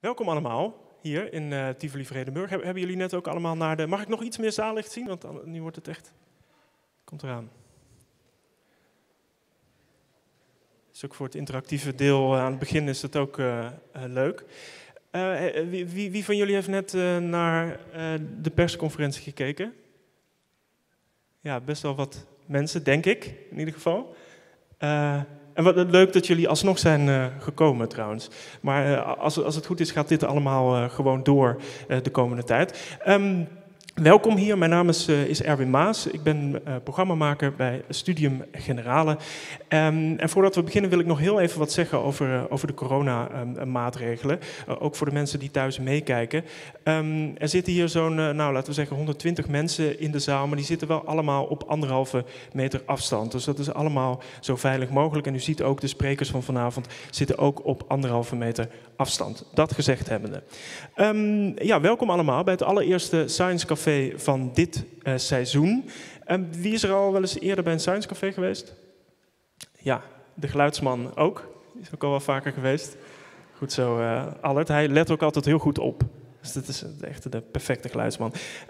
Welkom allemaal hier in Tivoli Vredenburg. Hebben jullie net ook allemaal naar de... Mag ik nog iets meer zaallicht zien? Want nu wordt het echt... Komt eraan. Dus ook voor het interactieve deel aan het begin is het ook leuk. Wie van jullie heeft net naar de persconferentie gekeken? Ja, best wel wat mensen, denk ik, in ieder geval. En wat leuk dat jullie alsnog zijn gekomen trouwens. Maar als het goed is, gaat dit allemaal gewoon door de komende tijd. Welkom hier, mijn naam is Erwin Maas. Ik ben programmamaker bij Studium Generale. En voordat we beginnen wil ik nog heel even wat zeggen over de coronamaatregelen. Ook voor de mensen die thuis meekijken. Er zitten hier zo'n, laten we zeggen 120 mensen in de zaal, maar die zitten wel allemaal op 1,5 meter afstand. Dus dat is allemaal zo veilig mogelijk. En u ziet ook de sprekers van vanavond zitten ook op 1,5 meter afstand. Dat gezegd hebbende. Ja, welkom allemaal bij het allereerste Science Café van dit seizoen. Wie is er al wel eens eerder bij een Science Café geweest? Ja, de geluidsman ook. Die is ook al wel vaker geweest. Goed zo, Allert. Hij let ook altijd heel goed op. Dus dat is echt de perfecte geluidsman.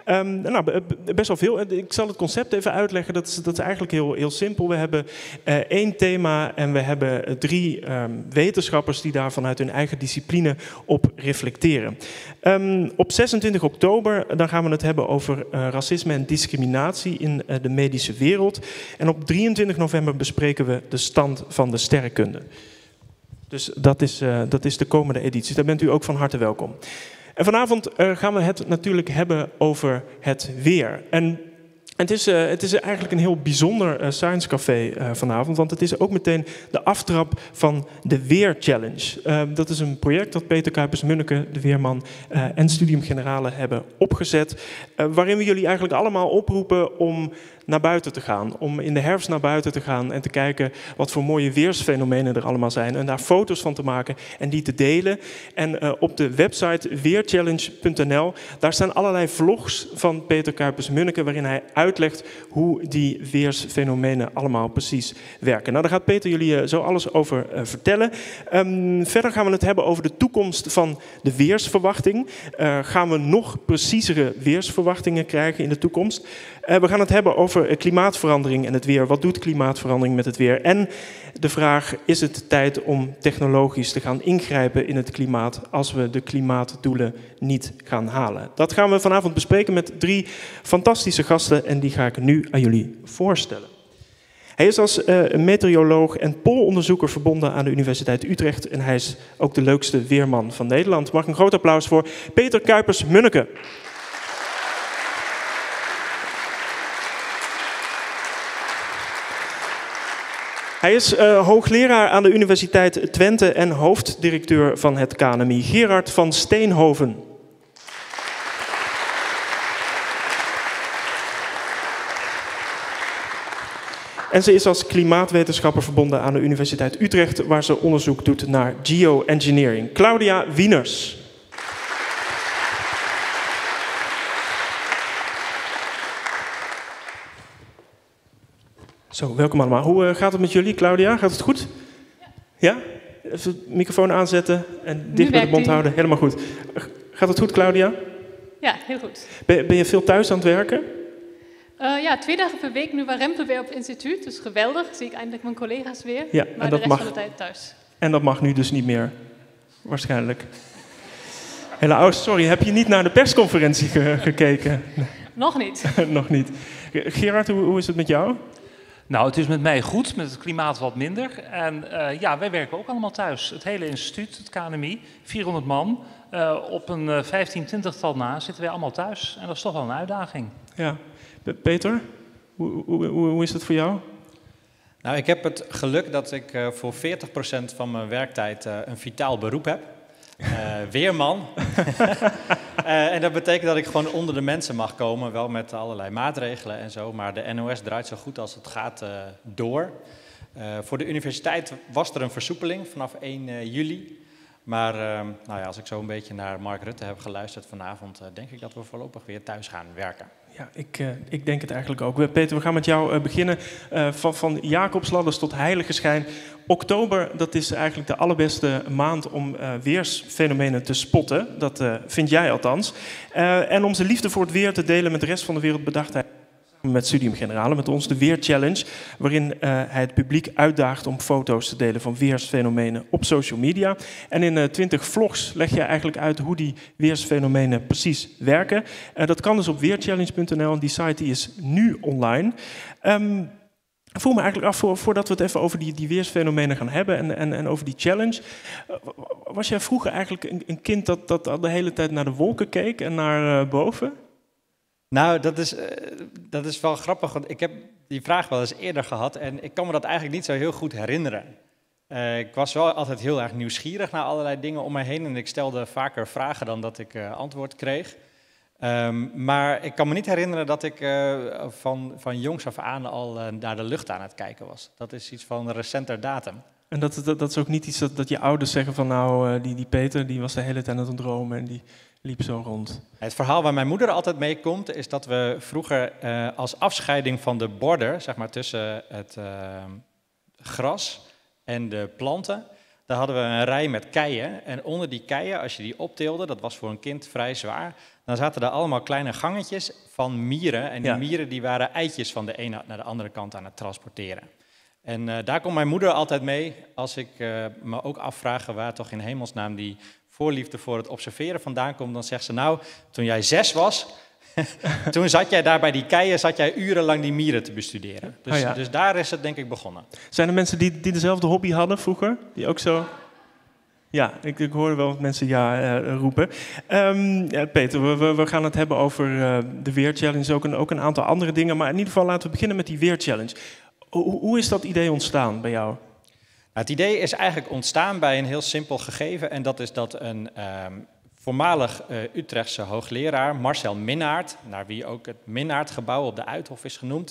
Best wel veel. Ik zal het concept even uitleggen. Dat is eigenlijk heel simpel. We hebben 1 thema en we hebben 3 wetenschappers die daar vanuit hun eigen discipline op reflecteren. Op 26 oktober dan gaan we het hebben over racisme en discriminatie in de medische wereld. En op 23 november bespreken we de stand van de sterrenkunde. Dus dat is de komende editie. Daar bent u ook van harte welkom. En vanavond gaan we het natuurlijk hebben over het weer. En het is eigenlijk een heel bijzonder Science Café vanavond, want het is ook meteen de aftrap van de Weer Challenge. Dat is een project dat Peter Kuipers-Munneke, de weerman, en Studium Generale hebben opgezet, waarin we jullie eigenlijk allemaal oproepen om naar buiten te gaan. Om in de herfst naar buiten te gaan en te kijken wat voor mooie weersfenomenen er allemaal zijn. En daar foto's van te maken en die te delen. En op de website weerchallenge.nl, daar staan allerlei vlogs van Peter Kuipers-Munneke, waarin hij uitlegt hoe die weersfenomenen allemaal precies werken. Nou, daar gaat Peter jullie zo alles over vertellen. Verder gaan we het hebben over de toekomst van de weersverwachting. Gaan we nog preciezere weersverwachtingen krijgen in de toekomst? We gaan het hebben over klimaatverandering en het weer. Wat doet klimaatverandering met het weer? En de vraag, is het tijd om technologisch te gaan ingrijpen in het klimaat als we de klimaatdoelen niet gaan halen? Dat gaan we vanavond bespreken met 3 fantastische gasten en die ga ik nu aan jullie voorstellen. Hij is als meteoroloog en poolonderzoeker verbonden aan de Universiteit Utrecht en hij is ook de leukste weerman van Nederland. Mag ik een groot applaus voor Peter Kuipers-Munneke. Hij is hoogleraar aan de Universiteit Twente en hoofddirecteur van het KNMI, Gerard van Steenhoven. En ze is als klimaatwetenschapper verbonden aan de Universiteit Utrecht, waar ze onderzoek doet naar geoengineering. Claudia Wieners. Zo, welkom allemaal. Hoe gaat het met jullie, Claudia? Gaat het goed? Ja? Even de microfoon aanzetten en dicht bij de mond houden. Helemaal goed. Gaat het goed, Claudia? Ja, heel goed. Ben je veel thuis aan het werken? Ja, 2 dagen per week nu bij Rempel weer op het instituut. Dus geweldig. Zie ik eindelijk mijn collega's weer. Ja, maar en de dat rest mag, van de tijd thuis. En dat mag nu dus niet meer, waarschijnlijk. Helaas, sorry, heb je niet naar de persconferentie gekeken? Nog niet. Nog niet. Gerard, hoe is het met jou? Nou, het is met mij goed, met het klimaat wat minder. En ja, wij werken ook allemaal thuis. Het hele instituut, het KNMI, 400 man. Op een 15-20-tal na zitten wij allemaal thuis. En dat is toch wel een uitdaging. Ja. Peter, hoe is het voor jou? Nou, ik heb het geluk dat ik voor 40% van mijn werktijd een vitaal beroep heb. Weerman. En dat betekent dat ik gewoon onder de mensen mag komen, wel met allerlei maatregelen en zo. Maar de NOS draait zo goed als het gaat door. Voor de universiteit was er een versoepeling vanaf 1 juli. Maar nou ja, als ik zo een beetje naar Mark Rutte heb geluisterd vanavond, denk ik dat we voorlopig weer thuis gaan werken. Ja, ik denk het eigenlijk ook. Peter, we gaan met jou beginnen. Van Jacobsladders tot heilige schijn. Oktober, dat is eigenlijk de allerbeste maand om weersfenomenen te spotten. Dat vind jij althans. En om zijn liefde voor het weer te delen met de rest van de wereld bedacht hij met Studium Generale, met ons de Weer Challenge, waarin hij het publiek uitdaagt om foto's te delen van weersfenomenen op social media. En in 20 vlogs leg je eigenlijk uit hoe die weersfenomenen precies werken. Dat kan dus op weerchallenge.nl en die site die is nu online. Ik voel me eigenlijk af, voordat we het even over die weersfenomenen gaan hebben en over die challenge. Was jij vroeger eigenlijk een kind dat al de hele tijd naar de wolken keek en naar boven? Nou, dat is wel grappig, want ik heb die vraag wel eens eerder gehad en ik kan me dat eigenlijk niet zo heel goed herinneren. Ik was wel altijd heel erg nieuwsgierig naar allerlei dingen om me heen en ik stelde vaker vragen dan dat ik antwoord kreeg. Maar ik kan me niet herinneren dat ik van jongs af aan al naar de lucht aan het kijken was. Dat is iets van recenter datum. En dat is ook niet iets dat je ouders zeggen van nou, die Peter die was de hele tijd aan het dromen en die liep zo rond. Het verhaal waar mijn moeder altijd mee komt is dat we vroeger als afscheiding van de border, zeg maar tussen het gras en de planten, daar hadden we een rij met keien. En onder die keien, als je die optilde, dat was voor een kind vrij zwaar, dan zaten er allemaal kleine gangetjes van mieren. En die mieren die waren eitjes van de ene naar de andere kant aan het transporteren. En daar komt mijn moeder altijd mee als ik me ook afvraag waar toch in hemelsnaam die voorliefde voor het observeren vandaan komt. Dan zegt ze nou, toen jij 6 was, toen zat jij daar bij die keien, zat jij urenlang die mieren te bestuderen. Dus, dus daar is het denk ik begonnen. Zijn er mensen die dezelfde hobby hadden vroeger? Die ook zo... Ja, ik hoorde wel wat mensen roepen. Peter, we gaan het hebben over de Weerchallenge, ook een aantal andere dingen. Maar in ieder geval laten we beginnen met die Weerchallenge. Hoe is dat idee ontstaan bij jou? Het idee is eigenlijk ontstaan bij een heel simpel gegeven. En dat is dat een voormalig Utrechtse hoogleraar, Marcel Minnaert, naar wie ook het Minnaertgebouw op de Uithof is genoemd,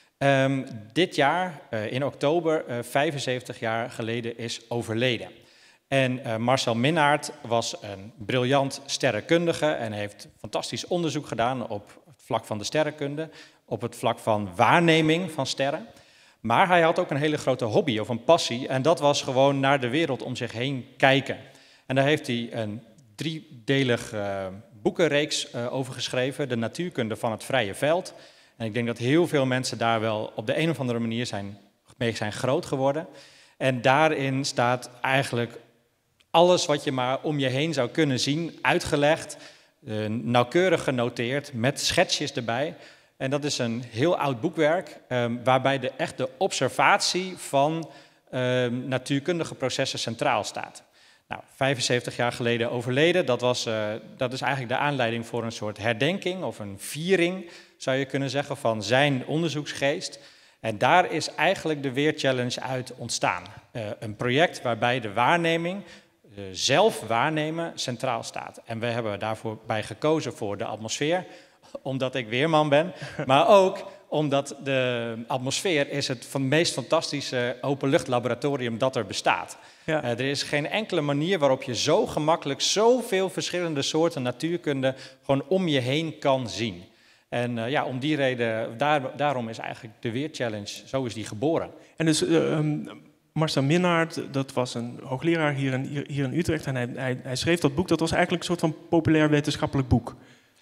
dit jaar, in oktober, 75 jaar geleden is overleden. En Marcel Minnaert was een briljant sterrenkundige en heeft fantastisch onderzoek gedaan op het vlak van de sterrenkunde, op het vlak van waarneming van sterren. Maar hij had ook een hele grote hobby of een passie en dat was gewoon naar de wereld om zich heen kijken. En daar heeft hij een 3-delig boekenreeks over geschreven, De natuurkunde van het vrije veld. En ik denk dat heel veel mensen daar wel op de een of andere manier mee zijn groot geworden. En daarin staat eigenlijk alles wat je maar om je heen zou kunnen zien, uitgelegd, nauwkeurig genoteerd, met schetsjes erbij. En dat is een heel oud boekwerk, waarbij de observatie van natuurkundige processen centraal staat. Nou, 75 jaar geleden overleden, dat is eigenlijk de aanleiding voor een soort herdenking of een viering, zou je kunnen zeggen, van zijn onderzoeksgeest. En daar is eigenlijk de Weerchallenge uit ontstaan. Een project waarbij de waarneming, zelf waarnemen, centraal staat. En we hebben daarvoor bij gekozen voor de atmosfeer, omdat ik weerman ben, maar ook omdat de atmosfeer is het meest fantastische openluchtlaboratorium dat er bestaat. Ja. Er is geen enkele manier waarop je zo gemakkelijk zoveel verschillende soorten natuurkunde gewoon om je heen kan zien. En om die reden, daarom is eigenlijk de Weerchallenge, zo is die geboren. En dus Marcel Minnaert, dat was een hoogleraar hier in Utrecht en hij schreef dat boek, dat was eigenlijk een soort van populair wetenschappelijk boek.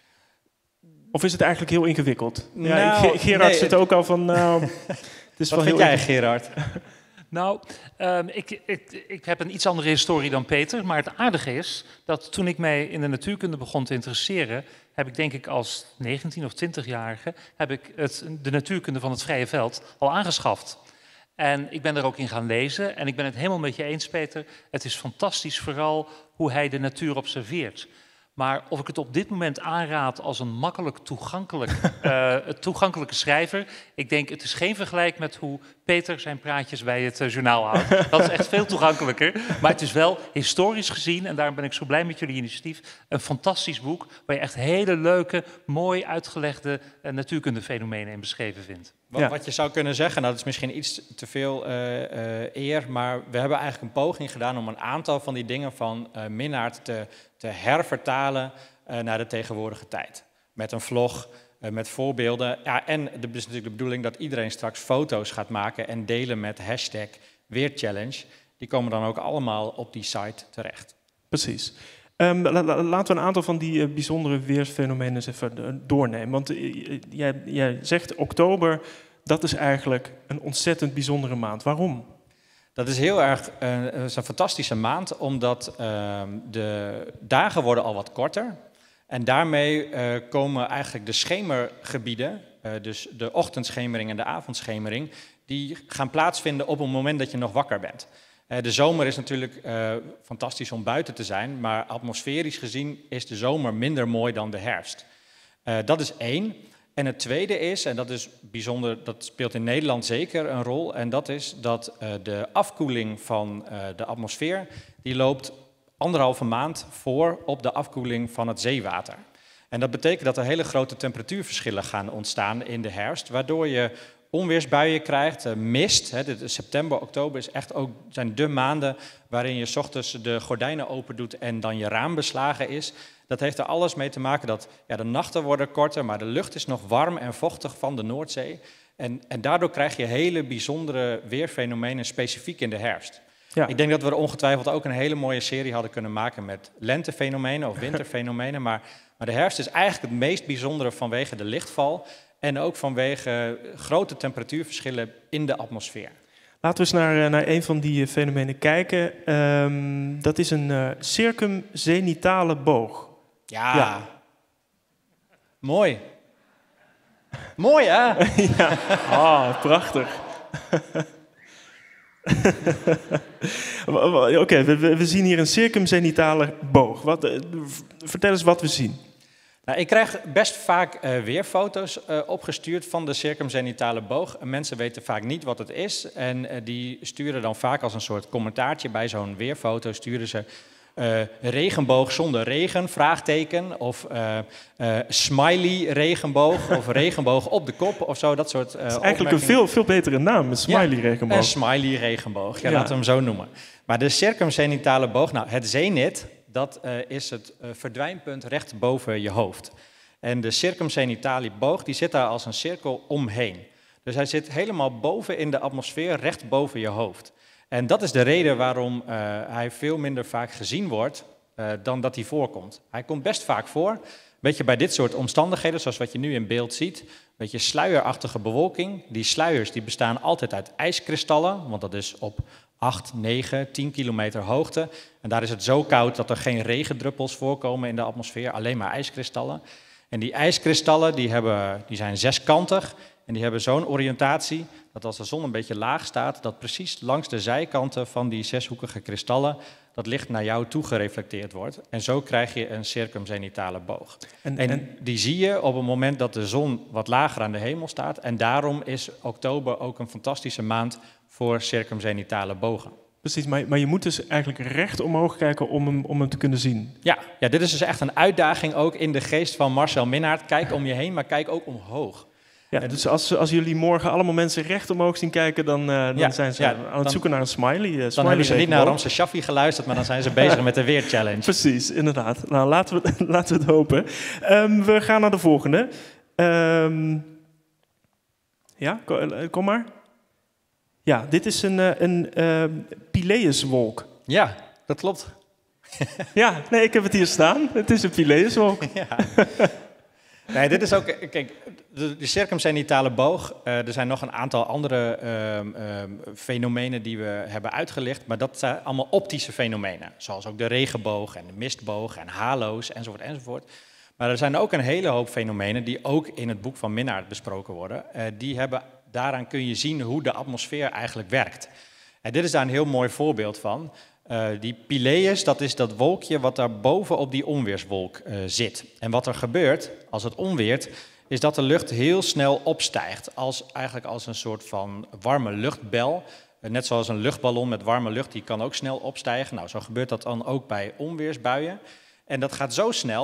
Of is het eigenlijk heel ingewikkeld? Nou, Gerard zit ook al van, nou, het is wat wel vind heel jij, Gerard? Nou, ik heb een iets andere historie dan Peter, maar het aardige is dat toen ik mij in de natuurkunde begon te interesseren, heb ik denk ik als 19 of 20-jarige de natuurkunde van het vrije veld al aangeschaft. En ik ben er ook in gaan lezen en ik ben het helemaal met je eens, Peter. Het is fantastisch vooral hoe hij de natuur observeert. Maar of ik het op dit moment aanraad als een makkelijk toegankelijke schrijver, ik denk het is geen vergelijk met hoe Peter zijn praatjes bij het journaal houdt. Dat is echt veel toegankelijker. Maar het is wel historisch gezien, en daarom ben ik zo blij met jullie initiatief, een fantastisch boek waar je echt hele leuke, mooi uitgelegde natuurkundefenomenen in beschreven vindt. Wat je zou kunnen zeggen, dat is misschien iets te veel eer, maar we hebben eigenlijk een poging gedaan om een aantal van die dingen van Minnaert te hervertalen naar de tegenwoordige tijd. Met een vlog, met voorbeelden. Ja, en het is natuurlijk de bedoeling dat iedereen straks foto's gaat maken en delen met hashtag Weerchallenge. Die komen dan ook allemaal op die site terecht. Precies. Laten we een aantal van die bijzondere weersfenomenen eens even doornemen. Want jij zegt oktober, dat is eigenlijk een ontzettend bijzondere maand. Waarom? Dat is heel erg is een fantastische maand, omdat de dagen worden al wat korter. En daarmee komen eigenlijk de schemergebieden, dus de ochtendschemering en de avondschemering, die gaan plaatsvinden op het moment dat je nog wakker bent. De zomer is natuurlijk fantastisch om buiten te zijn, maar atmosferisch gezien is de zomer minder mooi dan de herfst. Dat is één. En het tweede is, en dat is bijzonder, dat speelt in Nederland zeker een rol, en dat is dat de afkoeling van de atmosfeer, die loopt 1,5 maand voor op de afkoeling van het zeewater. En dat betekent dat er hele grote temperatuurverschillen gaan ontstaan in de herfst, waardoor je onweersbuien krijgt, mist. September, oktober is echt ook, zijn de maanden waarin je 's ochtends de gordijnen open doet en dan je raam beslagen is. Dat heeft er alles mee te maken dat de nachten worden korter, maar de lucht is nog warm en vochtig van de Noordzee. En daardoor krijg je hele bijzondere weerfenomenen specifiek in de herfst. Ja. Ik denk dat we er ongetwijfeld ook een hele mooie serie hadden kunnen maken met lentefenomenen of winterfenomenen. Maar de herfst is eigenlijk het meest bijzondere vanwege de lichtval en ook vanwege grote temperatuurverschillen in de atmosfeer. Laten we eens naar een van die fenomenen kijken. Dat is een circumzenitale boog. Ja. Mooi. Mooi, hè? Ja. Oh, prachtig. Oké, we zien hier een circumzenitale boog. Vertel eens wat we zien. Nou, ik krijg best vaak weerfoto's opgestuurd van de circumzenitale boog. Mensen weten vaak niet wat het is. En die sturen dan vaak als een soort commentaartje bij zo'n weerfoto. Sturen ze regenboog zonder regen, vraagteken. Of smiley regenboog. Of regenboog op de kop of zo. Dat soort dat is eigenlijk een veel betere naam, een smiley regenboog. Een smiley regenboog, laten we hem zo noemen. Maar de circumzenitale boog, nou het zenit, dat is het verdwijnpunt recht boven je hoofd. En de circumzenitale boog die zit daar als een cirkel omheen. Dus hij zit helemaal boven in de atmosfeer, recht boven je hoofd. En dat is de reden waarom hij veel minder vaak gezien wordt dan dat hij voorkomt. Hij komt best vaak voor, een beetje bij dit soort omstandigheden, zoals wat je nu in beeld ziet. Een beetje sluierachtige bewolking. Die sluiers die bestaan altijd uit ijskristallen, want dat is op 8, 9, 10 kilometer hoogte. En daar is het zo koud dat er geen regendruppels voorkomen in de atmosfeer, alleen maar ijskristallen. En die ijskristallen die zijn zeskantig en die hebben zo'n oriëntatie dat als de zon een beetje laag staat, dat precies langs de zijkanten van die zeshoekige kristallen dat licht naar jou toe gereflecteerd wordt. En zo krijg je een circumzenitale boog. En die zie je op het moment dat de zon wat lager aan de hemel staat. En daarom is oktober ook een fantastische maand voor circumzenitale bogen. Precies, maar je moet dus eigenlijk recht omhoog kijken om hem te kunnen zien. Ja, dit is dus echt een uitdaging ook in de geest van Marcel Minnaert. Kijk om je heen, maar kijk ook omhoog. Ja, dus als jullie morgen allemaal mensen recht omhoog zien kijken, dan zijn ze aan het zoeken naar een smiley. Dan hebben ze niet naar Ramses Shaffi geluisterd, maar dan zijn ze bezig met de Weerchallenge. Precies, inderdaad. Nou, laten we het hopen. We gaan naar de volgende. Kom maar. Ja, dit is een Pileuswolk. Ja, dat klopt. Ja, nee, ik heb het hier staan. Het is een Pileuswolk. Ja. Nee, dit is ook, kijk, de circumzenitale boog. Er zijn nog een aantal andere fenomenen die we hebben uitgelicht, maar dat zijn allemaal optische fenomenen. Zoals ook de regenboog en de mistboog en halo's enzovoort enzovoort. Maar er zijn ook een hele hoop fenomenen die ook in het boek van Minnaert besproken worden. Daaraan kun je zien hoe de atmosfeer eigenlijk werkt. En dit is daar een heel mooi voorbeeld van. Die Pileus, dat is dat wolkje wat daar boven op die onweerswolk zit. En wat er gebeurt als het onweert, is dat de lucht heel snel opstijgt. Eigenlijk als een soort van warme luchtbel. Net zoals een luchtballon met warme lucht, die kan ook snel opstijgen. Nou, zo gebeurt dat dan ook bij onweersbuien. En dat gaat zo snel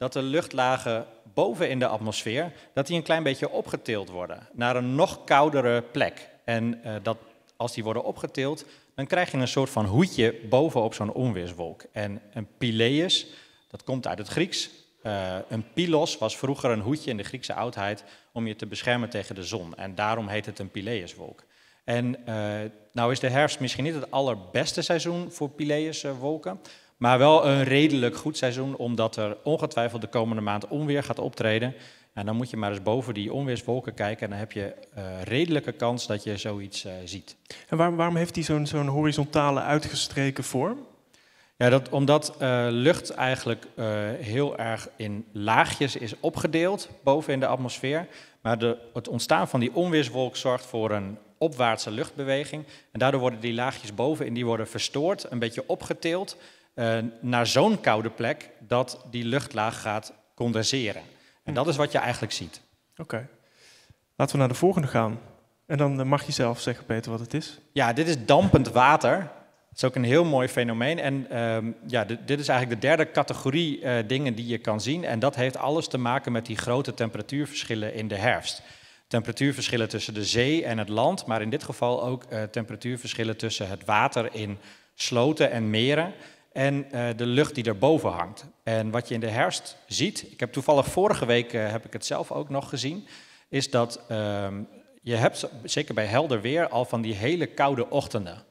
dat de luchtlagen boven in de atmosfeer, dat die een klein beetje opgetild worden naar een nog koudere plek. En dat als die worden opgetild, dan krijg je een soort van hoedje bovenop zo'n onweerswolk. En een pileus, dat komt uit het Grieks. Een pilos was vroeger een hoedje in de Griekse oudheid om je te beschermen tegen de zon. En daarom heet het een pileuswolk. En nou is de herfst misschien niet het allerbeste seizoen voor pileuswolken, maar wel een redelijk goed seizoen, omdat er ongetwijfeld de komende maand onweer gaat optreden. En dan moet je maar eens boven die onweerswolken kijken en dan heb je redelijke kans dat je zoiets ziet. En waarom heeft hij zo'n horizontale uitgestreken vorm? Ja, omdat lucht eigenlijk heel erg in laagjes is opgedeeld boven in de atmosfeer. Maar het ontstaan van die onweerswolk zorgt voor een opwaartse luchtbeweging. En daardoor worden die laagjes bovenin die worden verstoord, een beetje opgetild naar zo'n koude plek dat die luchtlaag gaat condenseren. En dat is wat je eigenlijk ziet. Oké. Laten we naar de volgende gaan. En dan mag je zelf zeggen, Peter, wat het is. Ja, dit is dampend water. Dat is ook een heel mooi fenomeen. En dit is eigenlijk de derde categorie dingen die je kan zien. En dat heeft alles te maken met die grote temperatuurverschillen in de herfst. Temperatuurverschillen tussen de zee en het land, maar in dit geval ook temperatuurverschillen tussen het water in sloten en meren en de lucht die erboven hangt. En wat je in de herfst ziet, ik heb toevallig vorige week heb ik het zelf ook nog gezien, is dat je hebt, zeker bij helder weer, al van die hele koude ochtenden.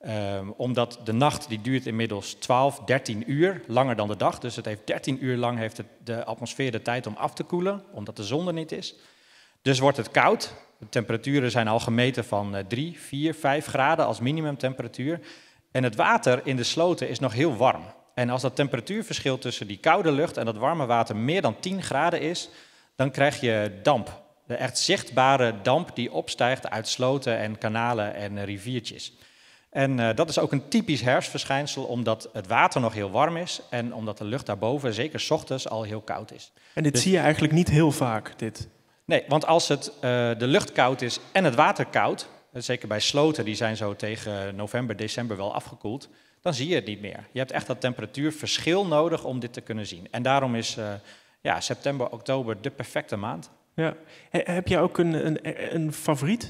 Omdat de nacht die duurt inmiddels 12, 13 uur, langer dan de dag. Dus het heeft 13 uur lang heeft de atmosfeer de tijd om af te koelen, omdat de zon er niet is. Dus wordt het koud. De temperaturen zijn al gemeten van 3, 4, 5 graden als minimumtemperatuur. En het water in de sloten is nog heel warm. En als dat temperatuurverschil tussen die koude lucht en dat warme water meer dan 10 graden is, dan krijg je damp. De echt zichtbare damp die opstijgt uit sloten en kanalen en riviertjes. En dat is ook een typisch herfstverschijnsel, omdat het water nog heel warm is en omdat de lucht daarboven, zeker 's ochtends, al heel koud is. En dit zie je eigenlijk niet heel vaak, dit? Nee, want als de lucht koud is en het water koud, zeker bij sloten, die zijn zo tegen november, december wel afgekoeld, dan zie je het niet meer. Je hebt echt dat temperatuurverschil nodig om dit te kunnen zien. En daarom is september, oktober de perfecte maand. Ja. Heb jij ook een favoriet?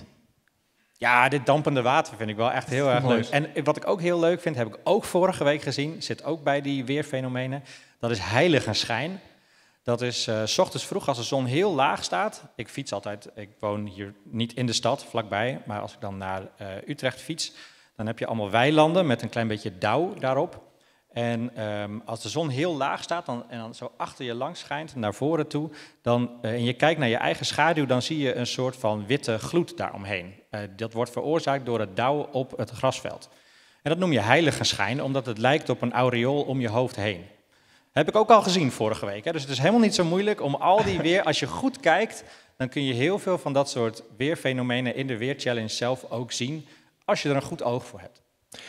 Ja, dit dampende water vind ik wel echt heel erg leuk. En wat ik ook heel leuk vind, heb ik ook vorige week gezien, zit ook bij die weerfenomenen, dat is heiligenschijn. Dat is 's ochtends vroeg als de zon heel laag staat. Ik fiets altijd, ik woon hier niet in de stad, vlakbij, maar als ik dan naar Utrecht fiets, dan heb je allemaal weilanden met een klein beetje dauw daarop. En als de zon heel laag staat en dan zo achter je langs schijnt, naar voren toe, en je kijkt naar je eigen schaduw, dan zie je een soort van witte gloed daaromheen. Dat wordt veroorzaakt door het dauw op het grasveld. En dat noem je heiligenschijn, omdat het lijkt op een aureool om je hoofd heen. Heb ik ook al gezien vorige week. Hè? Dus het is helemaal niet zo moeilijk om al die weer, als je goed kijkt, dan kun je heel veel van dat soort weerfenomenen in de Weerchallenge zelf ook zien, als je er een goed oog voor hebt.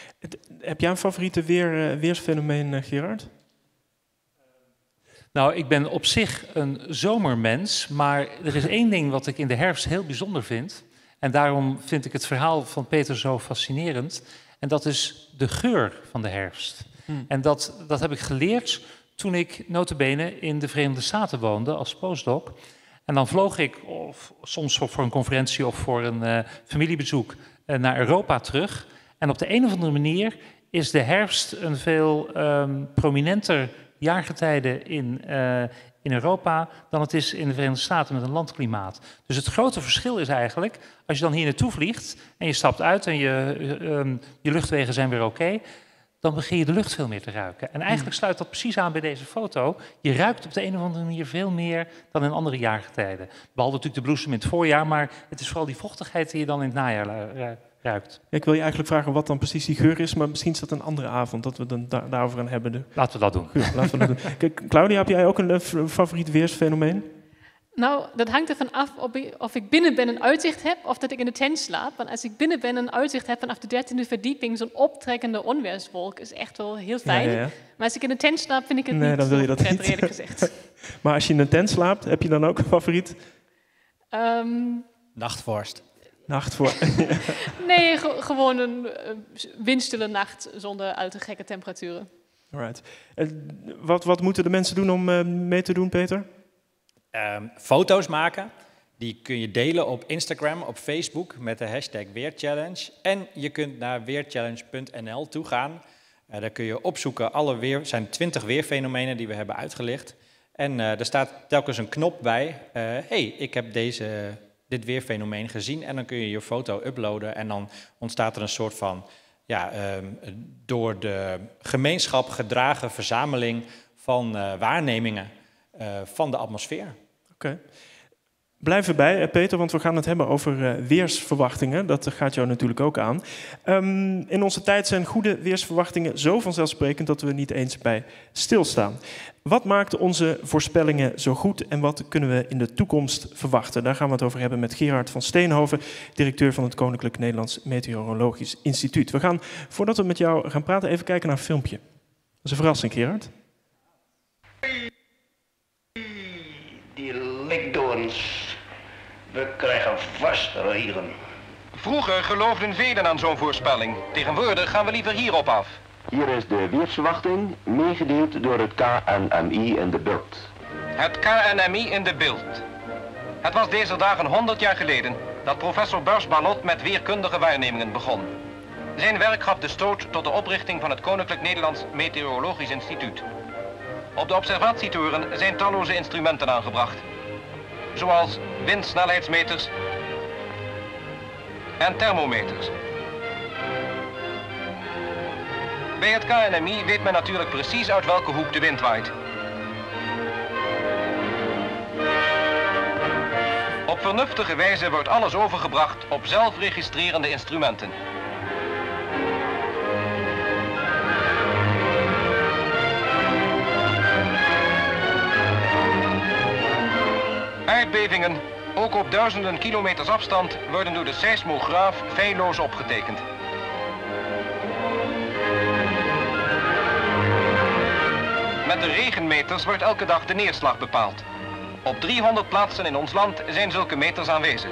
Heb jij een favoriete weersfenomeen, Gerard? Nou, ik ben op zich een zomermens, maar er is één ding wat ik in de herfst heel bijzonder vind. En daarom vind ik het verhaal van Peter zo fascinerend. En dat is de geur van de herfst. En dat heb ik geleerd toen ik nota bene in de Verenigde Staten woonde als postdoc. En dan vloog ik soms voor een conferentie of voor een familiebezoek naar Europa terug. En op de een of andere manier is de herfst een veel prominenter jaargetijde in Europa dan het is in de Verenigde Staten met een landklimaat. Dus het grote verschil is eigenlijk, als je dan hier naartoe vliegt en je stapt uit en je luchtwegen zijn weer oké, dan begin je de lucht veel meer te ruiken. En eigenlijk sluit dat precies aan bij deze foto. Je ruikt op de een of andere manier veel meer dan in andere jaargetijden. Behalve natuurlijk de bloesem in het voorjaar, maar het is vooral die vochtigheid die je dan in het najaar ruikt. Ik wil je eigenlijk vragen wat dan precies die geur is, maar misschien is dat een andere avond dat we het dan daarover gaan hebben. Laten we dat doen. Ja, laten we dat doen. Kijk, Claudia, heb jij ook een favoriet weersfenomeen? Nou, dat hangt ervan af of ik binnen ben een uitzicht heb of dat ik in de tent slaap. Want als ik binnen ben een uitzicht heb vanaf de 13e verdieping, zo'n optrekkende onweerswolk is echt wel heel fijn. Ja. Maar als ik in de tent slaap, vind ik het Nee, niet dan wil je dat prettig, niet. eerlijk gezegd. Maar als je in een tent slaapt, heb je dan ook een favoriet? Nachtvorst. Nee, gewoon een windstille nacht zonder al te gekke temperaturen. Alright. Wat moeten de mensen doen om mee te doen, Peter? Foto's maken. Die kun je delen op Instagram, op Facebook met de hashtag Weerchallenge. En je kunt naar weerchallenge.nl toe gaan. Daar kun je opzoeken. Er zijn 20 weerfenomenen die we hebben uitgelicht. En er staat telkens een knop bij. Ik heb dit weerfenomeen gezien. En dan kun je je foto uploaden. En dan ontstaat er een soort van door de gemeenschap gedragen verzameling van waarnemingen van de atmosfeer. Oké. Blijf erbij, Peter, want we gaan het hebben over weersverwachtingen. Dat gaat jou natuurlijk ook aan. In onze tijd zijn goede weersverwachtingen zo vanzelfsprekend dat we er niet eens bij stilstaan. Wat maakt onze voorspellingen zo goed en wat kunnen we in de toekomst verwachten? Daar gaan we het over hebben met Gerard van Steenhoven, directeur van het Koninklijk Nederlands Meteorologisch Instituut. We gaan, voordat we met jou gaan praten, even kijken naar een filmpje. Dat is een verrassing, Gerard. Die likdoorns. We krijgen vast regen. Vroeger geloofden velen aan zo'n voorspelling. Tegenwoordig gaan we liever hierop af. Hier is de weersverwachting, meegedeeld door het KNMI in de beeld. Het KNMI in de beeld. Het was deze dagen 100 jaar geleden dat professor Beurs Ballot met weerkundige waarnemingen begon. Zijn werk gaf de stoot tot de oprichting van het Koninklijk Nederlands Meteorologisch Instituut. Op de observatietoren zijn talloze instrumenten aangebracht, zoals windsnelheidsmeters en thermometers. Bij het KNMI weet men natuurlijk precies uit welke hoek de wind waait. Op vernuftige wijze wordt alles overgebracht op zelfregistrerende instrumenten. Aardbevingen, ook op duizenden kilometers afstand, worden door de seismograaf feilloos opgetekend. Met de regenmeters wordt elke dag de neerslag bepaald. Op 300 plaatsen in ons land zijn zulke meters aanwezig.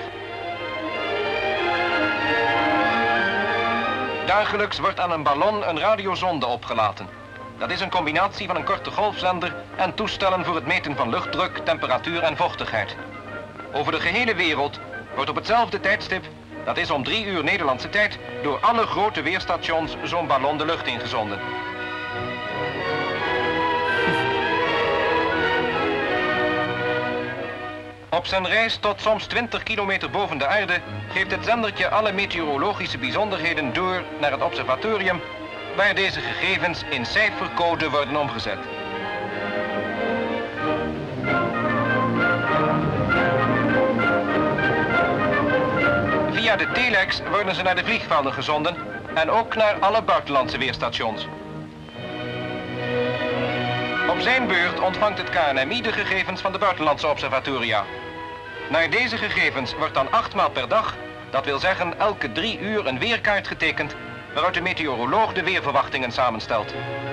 Dagelijks wordt aan een ballon een radiozonde opgelaten. Dat is een combinatie van een korte golfzender en toestellen voor het meten van luchtdruk, temperatuur en vochtigheid. Over de gehele wereld wordt op hetzelfde tijdstip, dat is om 3 uur Nederlandse tijd, door alle grote weerstations zo'n ballon de lucht ingezonden. Op zijn reis tot soms 20 kilometer boven de aarde geeft het zendertje alle meteorologische bijzonderheden door naar het observatorium, waar deze gegevens in cijfercode worden omgezet. Via de telex worden ze naar de vliegvelden gezonden en ook naar alle buitenlandse weerstations. Op zijn beurt ontvangt het KNMI de gegevens van de buitenlandse observatoria. Naar deze gegevens wordt dan 8 maal per dag, dat wil zeggen elke 3 uur, een weerkaart getekend, waaruit de meteoroloog de weerverwachtingen samenstelt.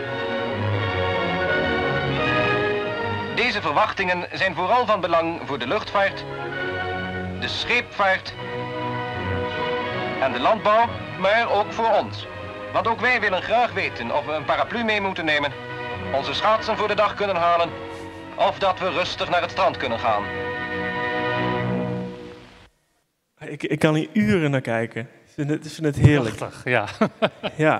Deze verwachtingen zijn vooral van belang voor de luchtvaart, de scheepvaart en de landbouw, maar ook voor ons. Want ook wij willen graag weten of we een paraplu mee moeten nemen, onze schaatsen voor de dag kunnen halen of dat we rustig naar het strand kunnen gaan. Ik kan hier uren naar kijken. Ik vind het heerlijk. Prachtig, ja. Ja.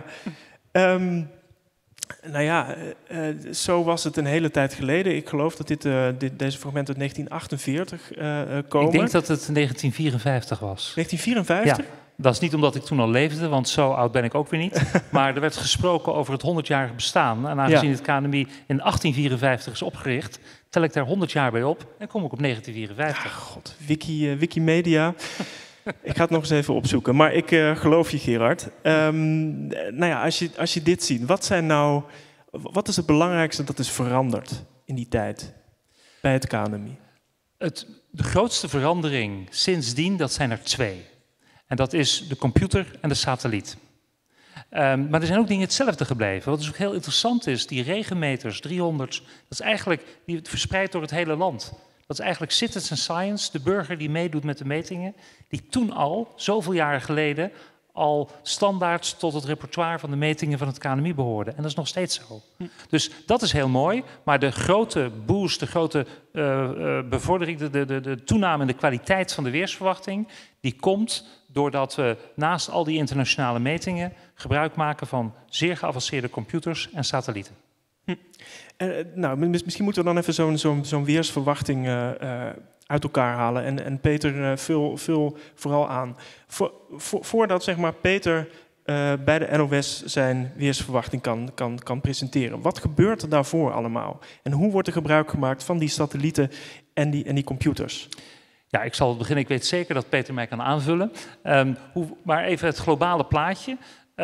Zo was het een hele tijd geleden. Ik geloof dat deze fragmenten uit 1948 komen. Ik denk dat het 1954 was. 1954? Ja, dat is niet omdat ik toen al leefde, want zo oud ben ik ook weer niet. Maar er werd gesproken over het 100-jarige bestaan. En aangezien het KNMI in 1854 is opgericht, tel ik daar 100 jaar bij op en kom ik op 1954. Ja, god, Wikimedia. Ik ga het nog eens even opzoeken. Maar ik geloof je, Gerard. Als je dit ziet, wat is het belangrijkste dat is veranderd in die tijd bij het KNMI? De grootste verandering sindsdien, dat zijn er 2. En dat is de computer en de satelliet. Maar er zijn ook dingen hetzelfde gebleven. Wat dus ook heel interessant is, die regenmeters, 300, dat is eigenlijk verspreid door het hele land. Dat is eigenlijk citizen science, de burger die meedoet met de metingen, die toen al, zoveel jaren geleden, al standaard tot het repertoire van de metingen van het KNMI behoorde. En dat is nog steeds zo. Dus dat is heel mooi, maar de grote boost, de grote bevordering, de toename in de kwaliteit van de weersverwachting, die komt doordat we naast al die internationale metingen gebruik maken van zeer geavanceerde computers en satellieten. Nou, misschien moeten we dan even zo'n weersverwachting uit elkaar halen. En Peter, vul vooral aan. Voordat zeg maar, Peter bij de NOS zijn weersverwachting kan presenteren. Wat gebeurt er daarvoor allemaal? En hoe wordt er gebruik gemaakt van die satellieten en die computers? Ja, ik zal beginnen. Ik weet zeker dat Peter mij kan aanvullen. Maar even het globale plaatje.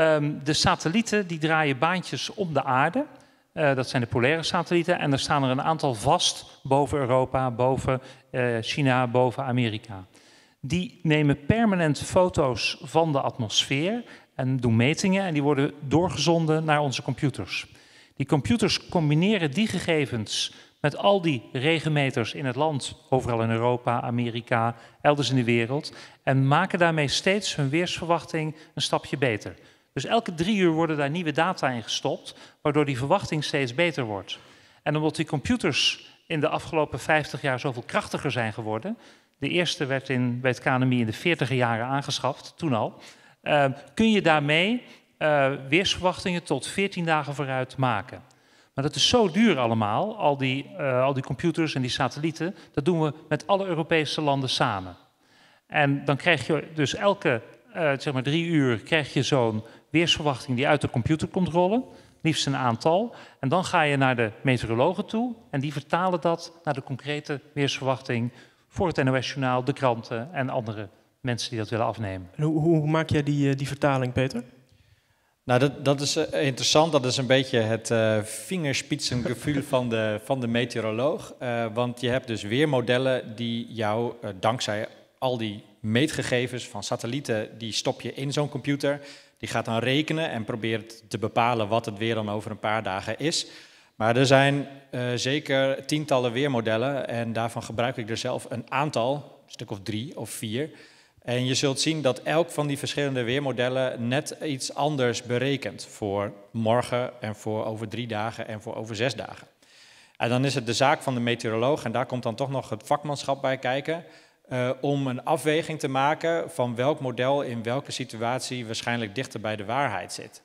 De satellieten die draaien baantjes om de aarde. Dat zijn de polaire satellieten. En er staan er een aantal vast boven Europa, boven China, boven Amerika. Die nemen permanent foto's van de atmosfeer en doen metingen. En die worden doorgezonden naar onze computers. Die computers combineren die gegevens met al die regenmeters in het land, overal in Europa, Amerika, elders in de wereld. En maken daarmee steeds hun weersverwachting een stapje beter. Dus elke 3 uur worden daar nieuwe data in gestopt, waardoor die verwachting steeds beter wordt. En omdat die computers in de afgelopen 50 jaar zoveel krachtiger zijn geworden, de eerste werd bij het KNMI in de 40e jaren aangeschaft, toen al, kun je daarmee weersverwachtingen tot 14 dagen vooruit maken. Maar dat is zo duur allemaal, al die computers en die satellieten, dat doen we met alle Europese landen samen. En dan krijg je dus elke 3 uur krijg je zo'n weersverwachting die uit de computer komt rollen, liefst een aantal. En dan ga je naar de meteorologen toe en die vertalen dat naar de concrete weersverwachting voor het NOS-journaal, de kranten en andere mensen die dat willen afnemen. En hoe maak jij die vertaling, Peter? Nou, dat is interessant. Dat is een beetje het vingerspitsengevoel van de meteoroloog. Want je hebt dus weermodellen die jou, dankzij al die meetgegevens van satellieten, die stop je in zo'n computer. Die gaat dan rekenen en probeert te bepalen wat het weer dan over een paar dagen is. Maar er zijn zeker tientallen weermodellen en daarvan gebruik ik er zelf een aantal, een stuk of 3 of 4. En je zult zien dat elk van die verschillende weermodellen net iets anders berekent voor morgen en voor over 3 dagen en voor over 6 dagen. En dan is het de zaak van de meteoroloog, en daar komt dan toch nog het vakmanschap bij kijken, om een afweging te maken van welk model in welke situatie waarschijnlijk dichter bij de waarheid zit.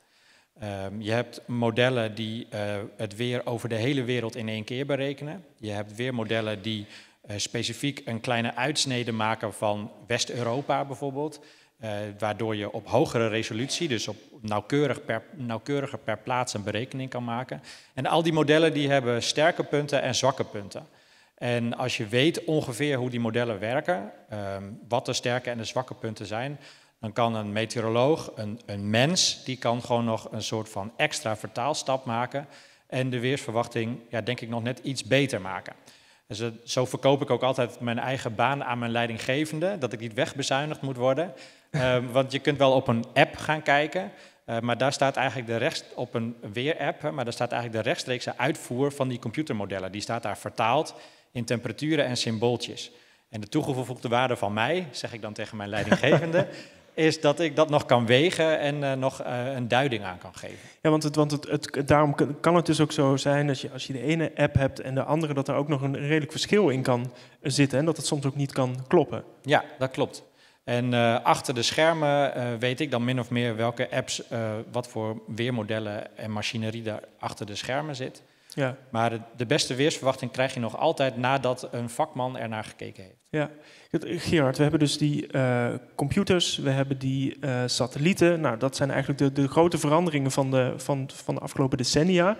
Je hebt modellen die het weer over de hele wereld in 1 keer berekenen. Je hebt weermodellen die specifiek een kleine uitsnede maken van West-Europa bijvoorbeeld, waardoor je op hogere resolutie, dus op nauwkeuriger per plaats een berekening kan maken. En al die modellen die hebben sterke punten en zwakke punten. En als je weet ongeveer hoe die modellen werken, wat de sterke en de zwakke punten zijn, dan kan een meteoroloog, een mens, die kan gewoon nog een soort van extra vertaalstap maken en de weersverwachting, ja, denk ik, nog net iets beter maken. Dus zo verkoop ik ook altijd mijn eigen baan aan mijn leidinggevende, dat ik niet wegbezuinigd moet worden. Want je kunt wel op een app gaan kijken, maar daar staat eigenlijk op een weerapp, maar daar staat eigenlijk de rechtstreekse uitvoer van die computermodellen. Die staat daar vertaald in temperaturen en symbooltjes. En de toegevoegde waarde van mij, zeg ik dan tegen mijn leidinggevende, is dat ik dat nog kan wegen en nog een duiding aan kan geven. Ja, want daarom kan het dus ook zo zijn dat als je de ene app hebt en de andere, dat er ook nog een redelijk verschil in kan zitten en dat het soms ook niet kan kloppen. Ja, dat klopt. En achter de schermen weet ik dan min of meer welke apps, wat voor weermodellen en machinerie daar achter de schermen zit. Ja. Maar de beste weersverwachting krijg je nog altijd nadat een vakman ernaar gekeken heeft. Ja, Gerard, we hebben dus die computers, we hebben die satellieten. Nou, dat zijn eigenlijk de grote veranderingen van de afgelopen decennia.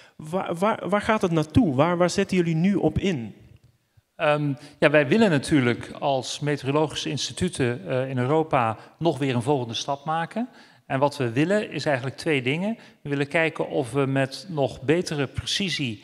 Waar gaat het naartoe? Waar zetten jullie nu op in? Ja, wij willen natuurlijk als meteorologische instituten in Europa nog weer een volgende stap maken. En wat we willen is eigenlijk 2 dingen. We willen kijken of we met nog betere precisie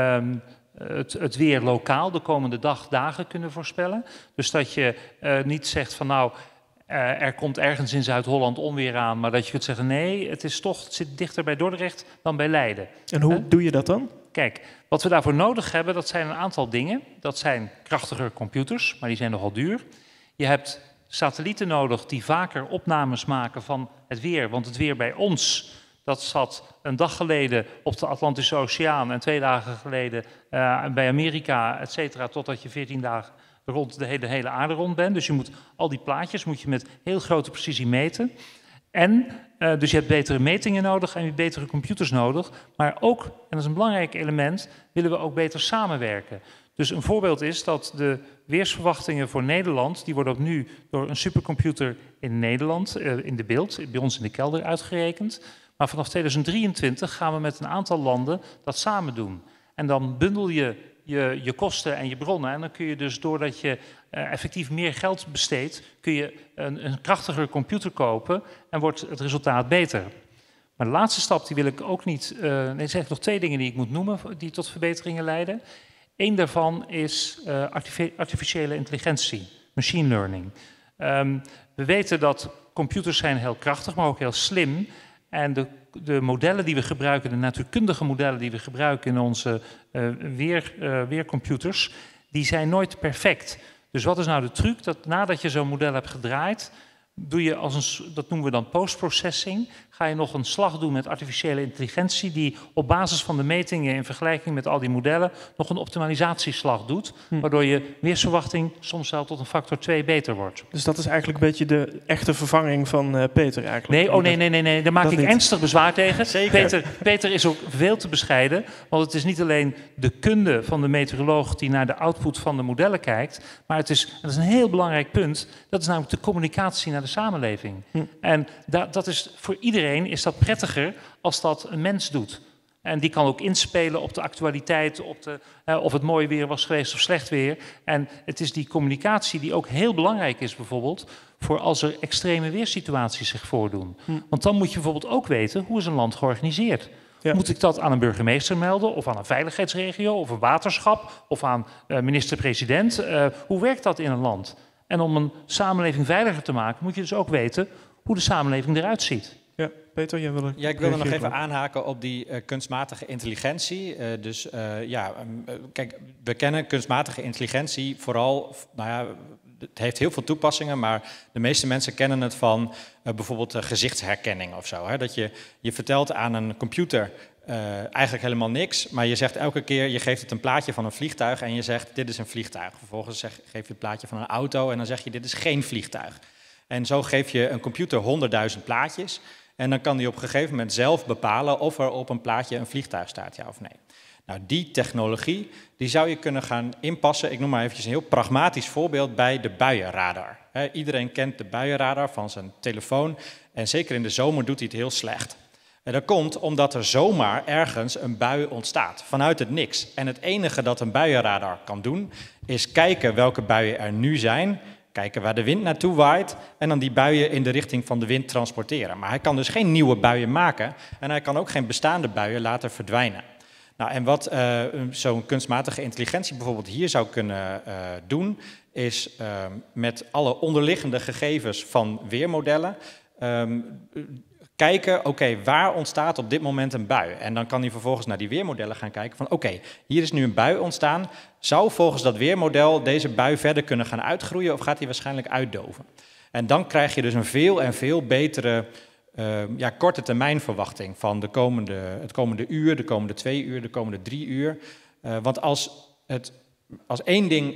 het weer lokaal de komende dagen kunnen voorspellen. Dus dat je niet zegt van nou, er komt ergens in Zuid-Holland onweer aan, maar dat je kunt zeggen nee, het zit dichter bij Dordrecht dan bij Leiden. En hoe doe je dat dan? Kijk, wat we daarvoor nodig hebben, dat zijn een aantal dingen. Dat zijn krachtigere computers, maar die zijn nogal duur. Je hebt satellieten nodig die vaker opnames maken van het weer. Want het weer bij ons, dat zat een dag geleden op de Atlantische Oceaan en 2 dagen geleden bij Amerika, et cetera, totdat je 14 dagen rond de hele aarde rond bent. Dus je moet al die plaatjes met heel grote precisie meten. En dus je hebt betere metingen nodig en je hebt betere computers nodig. Maar ook, en dat is een belangrijk element, willen we ook beter samenwerken. Dus een voorbeeld is dat de weersverwachtingen voor Nederland, die worden ook nu door een supercomputer in Nederland, in de Bilt, bij ons in de kelder uitgerekend. Maar vanaf 2023 gaan we met een aantal landen dat samen doen. En dan bundel je kosten en je bronnen. En dan kun je dus, doordat je effectief meer geld besteedt, kun je een krachtigere computer kopen en wordt het resultaat beter. Maar de laatste stap, die wil ik ook niet... er zijn nog 2 dingen die ik moet noemen, die tot verbeteringen leiden. Eén daarvan is artificiële intelligentie, machine learning. We weten dat computers zijn heel krachtig, maar ook heel slim. En de modellen die we gebruiken, de natuurkundige modellen die we gebruiken in onze weercomputers, die zijn nooit perfect. Dus wat is nou de truc? Dat nadat je zo'n model hebt gedraaid, doe je dat noemen we dan postprocessing, ga je nog een slag doen met artificiële intelligentie die op basis van de metingen in vergelijking met al die modellen nog een optimalisatieslag doet, waardoor je weersverwachting soms wel tot een factor 2 beter wordt. Dus dat is eigenlijk een beetje de echte vervanging van Peter eigenlijk? Nee, daar maak ik ernstig bezwaar tegen. Zeker. Peter is ook veel te bescheiden, want het is niet alleen de kunde van de meteoroloog die naar de output van de modellen kijkt, maar dat is een heel belangrijk punt, dat is namelijk de communicatie naar de samenleving. En dat is voor iedereen is dat prettiger als dat een mens doet. En die kan ook inspelen op de actualiteit, of het mooi weer was geweest of slecht weer. En het is die communicatie die ook heel belangrijk is bijvoorbeeld voor als er extreme weersituaties zich voordoen. Want dan moet je bijvoorbeeld ook weten, hoe is een land georganiseerd? Ja. Moet ik dat aan een burgemeester melden, of aan een veiligheidsregio, of een waterschap, of aan minister-president? Hoe werkt dat in een land? En om een samenleving veiliger te maken, moet je dus ook weten hoe de samenleving eruit ziet. Ja, Peter, jij wilde... Ja, ik wilde nog even aanhaken op die kunstmatige intelligentie. Kijk, we kennen kunstmatige intelligentie vooral... het heeft heel veel toepassingen, maar de meeste mensen kennen het van bijvoorbeeld gezichtsherkenning of zo. Hè? Dat je vertelt aan een computer eigenlijk helemaal niks, maar je zegt elke keer, je geeft het een plaatje van een vliegtuig en je zegt, dit is een vliegtuig. Vervolgens geef je het plaatje van een auto en dan zeg je, dit is geen vliegtuig. En zo geef je een computer 100.000 plaatjes en dan kan die op een gegeven moment zelf bepalen of er op een plaatje een vliegtuig staat, ja of nee. Nou, die technologie die zou je kunnen gaan inpassen. Ik noem maar eventjes een heel pragmatisch voorbeeld bij de buienradar. Iedereen kent de buienradar van zijn telefoon en zeker in de zomer doet hij het heel slecht. En dat komt omdat er zomaar ergens een bui ontstaat, vanuit het niks. En het enige dat een buienradar kan doen, is kijken welke buien er nu zijn, kijken waar de wind naartoe waait en dan die buien in de richting van de wind transporteren. Maar hij kan dus geen nieuwe buien maken en hij kan ook geen bestaande buien laten verdwijnen. Nou, en wat zo'n kunstmatige intelligentie bijvoorbeeld hier zou kunnen doen, is met alle onderliggende gegevens van weermodellen kijken, oké, waar ontstaat op dit moment een bui? En dan kan hij vervolgens naar die weermodellen gaan kijken van, oké, hier is nu een bui ontstaan. Zou volgens dat weermodel deze bui verder kunnen gaan uitgroeien of gaat hij waarschijnlijk uitdoven? En dan krijg je dus een veel en veel betere korte termijn verwachting van het komende uur, de komende 2 uur, de komende 3 uur. Want als één ding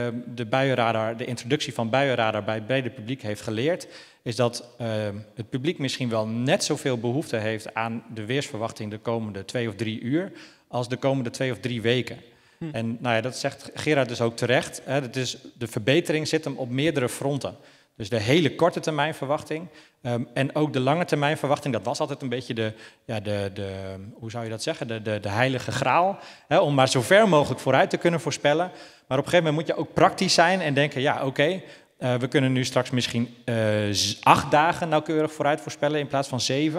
de introductie van buienradar bij het brede publiek heeft geleerd, is dat het publiek misschien wel net zoveel behoefte heeft aan de weersverwachting de komende 2 of 3 uur als de komende 2 of 3 weken. En nou ja, dat zegt Gerard dus ook terecht. De verbetering zit hem op meerdere fronten. Dus de hele korte termijn verwachting en ook de lange termijn verwachting, dat was altijd een beetje hoe zou je dat zeggen, de heilige graal. Om maar zo ver mogelijk vooruit te kunnen voorspellen. Maar op een gegeven moment moet je ook praktisch zijn en denken, ja oké, we kunnen nu straks misschien 8 dagen nauwkeurig vooruit voorspellen in plaats van 7.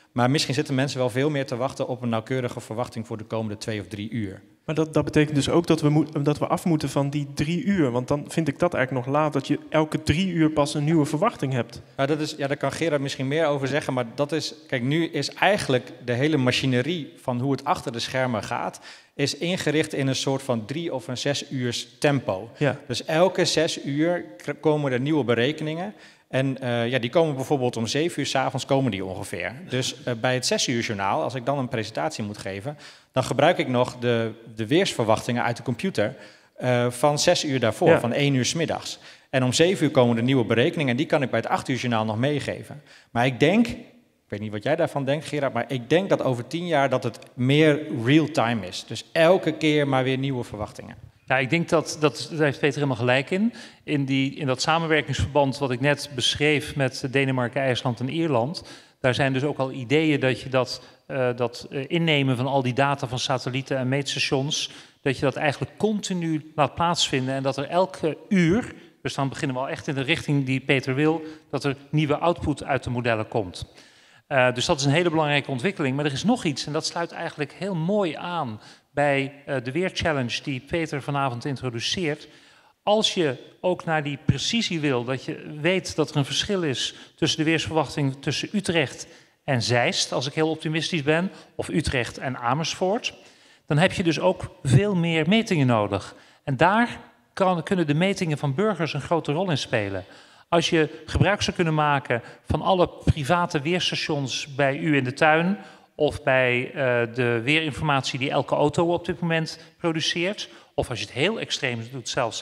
Maar misschien zitten mensen wel veel meer te wachten op een nauwkeurige verwachting voor de komende 2 of 3 uur. Maar dat betekent dus ook dat we af moeten van die 3 uur. Want dan vind ik dat eigenlijk nog laat, dat je elke 3 uur pas een nieuwe verwachting hebt. Daar kan Gerard misschien meer over zeggen. Maar dat is, kijk, nu is eigenlijk de hele machinerie van hoe het achter de schermen gaat, is ingericht in een soort van 3 of een 6 uurs tempo. Ja. Dus elke 6 uur komen er nieuwe berekeningen. En die komen bijvoorbeeld om 7 uur 's avonds komen die ongeveer. Dus bij het 6 uur journaal, als ik dan een presentatie moet geven, dan gebruik ik nog de weersverwachtingen uit de computer van 6 uur daarvoor, van 1 uur 's middags. En om 7 uur komen de nieuwe berekeningen en die kan ik bij het 8 uur journaal nog meegeven. Maar ik denk, ik weet niet wat jij daarvan denkt, Gerard, maar ik denk dat over 10 jaar dat het meer real-time is. Dus elke keer maar weer nieuwe verwachtingen. Ja, ik denk daar heeft Peter helemaal gelijk in. In dat samenwerkingsverband wat ik net beschreef met Denemarken, IJsland en Ierland, daar zijn dus ook al ideeën dat je dat innemen van al die data van satellieten en meetstations, dat je dat eigenlijk continu laat plaatsvinden en dat er elke uur, dus dan beginnen we al echt in de richting die Peter wil, dat er nieuwe output uit de modellen komt. Dus dat is een hele belangrijke ontwikkeling. Maar er is nog iets en dat sluit eigenlijk heel mooi aan bij de weerchallenge die Peter vanavond introduceert. Als je ook naar die precisie wil, dat je weet dat er een verschil is tussen de weersverwachting tussen Utrecht en Zeist, als ik heel optimistisch ben, of Utrecht en Amersfoort, dan heb je dus ook veel meer metingen nodig. En daar kunnen de metingen van burgers een grote rol in spelen. Als je gebruik zou kunnen maken van alle private weerstations bij u in de tuin, of bij de weerinformatie die elke auto op dit moment produceert, of als je het heel extreem doet, zelfs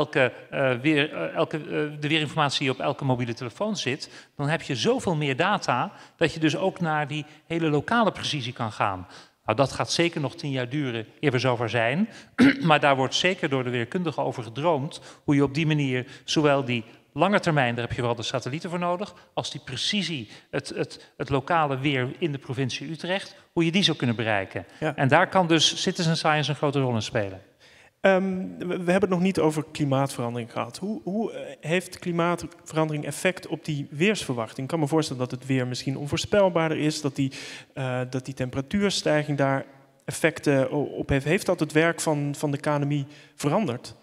de weerinformatie die op elke mobiele telefoon zit, dan heb je zoveel meer data dat je dus ook naar die hele lokale precisie kan gaan. Nou, dat gaat zeker nog 10 jaar duren eer we zover zijn, maar daar wordt zeker door de weerkundigen over gedroomd hoe je op die manier zowel die lange termijn, daar heb je wel de satellieten voor nodig, als die precisie, het lokale weer in de provincie Utrecht, hoe je die zou kunnen bereiken. Ja. En daar kan dus citizen science een grote rol in spelen. We hebben het nog niet over klimaatverandering gehad. Hoe heeft klimaatverandering effect op die weersverwachting? Ik kan me voorstellen dat het weer misschien onvoorspelbaarder is, dat die temperatuurstijging daar effecten op heeft. Heeft dat het werk van de KNMI veranderd?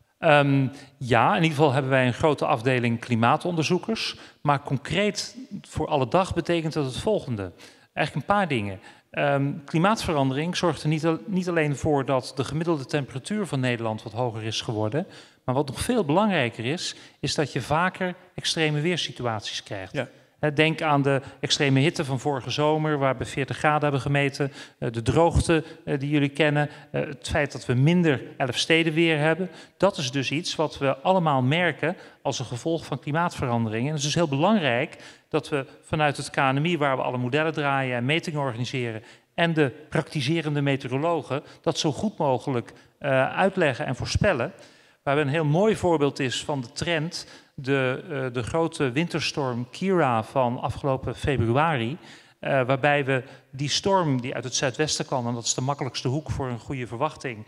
Ja, in ieder geval hebben wij een grote afdeling klimaatonderzoekers. Maar concreet voor alle dag betekent dat het volgende. Eigenlijk een paar dingen. Klimaatverandering zorgt er niet alleen voor dat de gemiddelde temperatuur van Nederland wat hoger is geworden. Maar wat nog veel belangrijker is dat je vaker extreme weersituaties krijgt. Ja. Denk aan de extreme hitte van vorige zomer, waar we 40 graden hebben gemeten. De droogte die jullie kennen. Het feit dat we minder Elfstedenweer hebben. Dat is dus iets wat we allemaal merken als een gevolg van klimaatverandering. En het is dus heel belangrijk dat we vanuit het KNMI, waar we alle modellen draaien en metingen organiseren, en de praktiserende meteorologen dat zo goed mogelijk uitleggen en voorspellen. Waar een heel mooi voorbeeld is van de trend, de grote winterstorm Kira van afgelopen februari, waarbij we die storm die uit het zuidwesten kwam, en dat is de makkelijkste hoek voor een goede verwachting,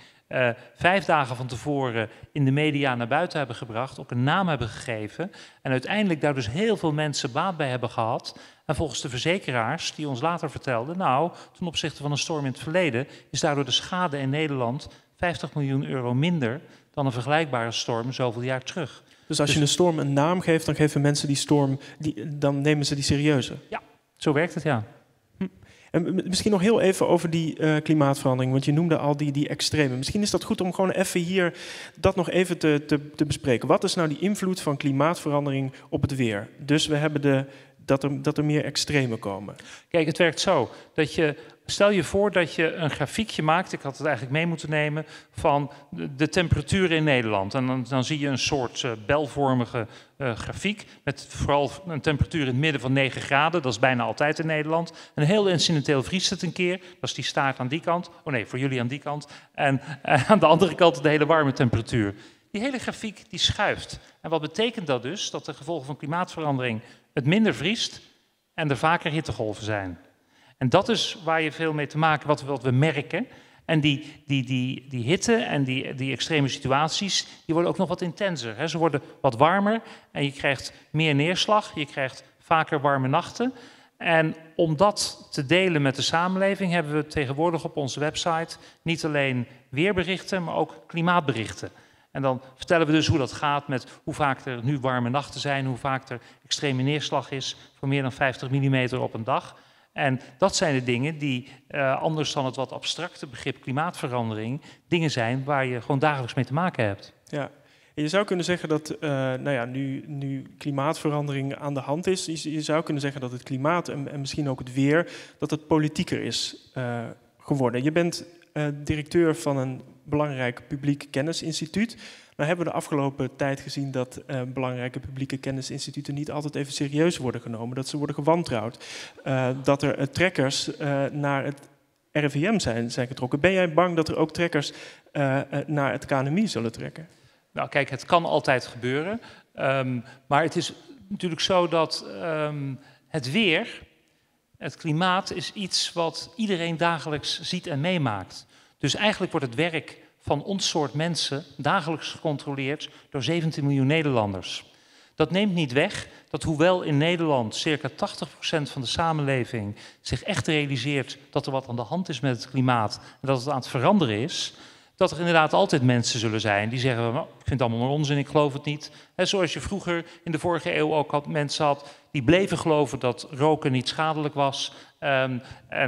5 dagen van tevoren in de media naar buiten hebben gebracht, ook een naam hebben gegeven en uiteindelijk daar dus heel veel mensen baat bij hebben gehad. En volgens de verzekeraars, die ons later vertelden, nou, ten opzichte van een storm in het verleden, is daardoor de schade in Nederland 50 miljoen euro minder dan een vergelijkbare storm zoveel jaar terug. Dus als je een storm een naam geeft, dan geven mensen die storm, dan nemen ze die serieuzer? Ja, zo werkt het, ja. En misschien nog heel even over die klimaatverandering, want je noemde al die extreme. Misschien is dat goed om gewoon even hier dat nog even te bespreken. Wat is nou die invloed van klimaatverandering op het weer? Dus we hebben dat er meer extreme komen. Kijk, het werkt zo dat stel je voor dat je een grafiekje maakt, ik had het eigenlijk mee moeten nemen, van de temperaturen in Nederland. En dan zie je een soort belvormige grafiek met vooral een temperatuur in het midden van 9 graden. Dat is bijna altijd in Nederland. En heel incidenteel vriest het een keer. Dat is die staart aan die kant. Oh nee, voor jullie aan die kant. En aan de andere kant de hele warme temperatuur. Die hele grafiek die schuift. En wat betekent dat dus? Dat de gevolgen van klimaatverandering het minder vriest en er vaker hittegolven zijn. En dat is waar je veel mee te maken, wat we merken. En die hitte en die extreme situaties, die worden ook nog wat intenser. Hè. Ze worden wat warmer en je krijgt meer neerslag, je krijgt vaker warme nachten. En om dat te delen met de samenleving hebben we tegenwoordig op onze website niet alleen weerberichten, maar ook klimaatberichten. En dan vertellen we dus hoe dat gaat met hoe vaak er nu warme nachten zijn, hoe vaak er extreme neerslag is voor meer dan 50 mm op een dag. En dat zijn de dingen die, anders dan het wat abstracte begrip klimaatverandering, dingen zijn waar je gewoon dagelijks mee te maken hebt. Ja. Je zou kunnen zeggen dat nu klimaatverandering aan de hand is, je zou kunnen zeggen dat het klimaat en misschien ook het weer, dat het politieker is geworden. Je bent directeur van een belangrijk publiek kennisinstituut. Nou hebben we de afgelopen tijd gezien dat belangrijke publieke kennisinstituten niet altijd even serieus worden genomen, dat ze worden gewantrouwd, dat er trekkers naar het RIVM zijn getrokken. Ben jij bang dat er ook trekkers naar het KNMI zullen trekken? Nou kijk, het kan altijd gebeuren, maar het is natuurlijk zo dat het weer, het klimaat, is iets wat iedereen dagelijks ziet en meemaakt. Dus eigenlijk wordt het werk van ons soort mensen dagelijks gecontroleerd door 17 miljoen Nederlanders. Dat neemt niet weg dat hoewel in Nederland circa 80% van de samenleving zich echt realiseert dat er wat aan de hand is met het klimaat en dat het aan het veranderen is, dat er inderdaad altijd mensen zullen zijn die zeggen, nou, ik vind het allemaal maar onzin, ik geloof het niet. He, zoals je vroeger in de vorige eeuw ook mensen had die bleven geloven dat roken niet schadelijk was en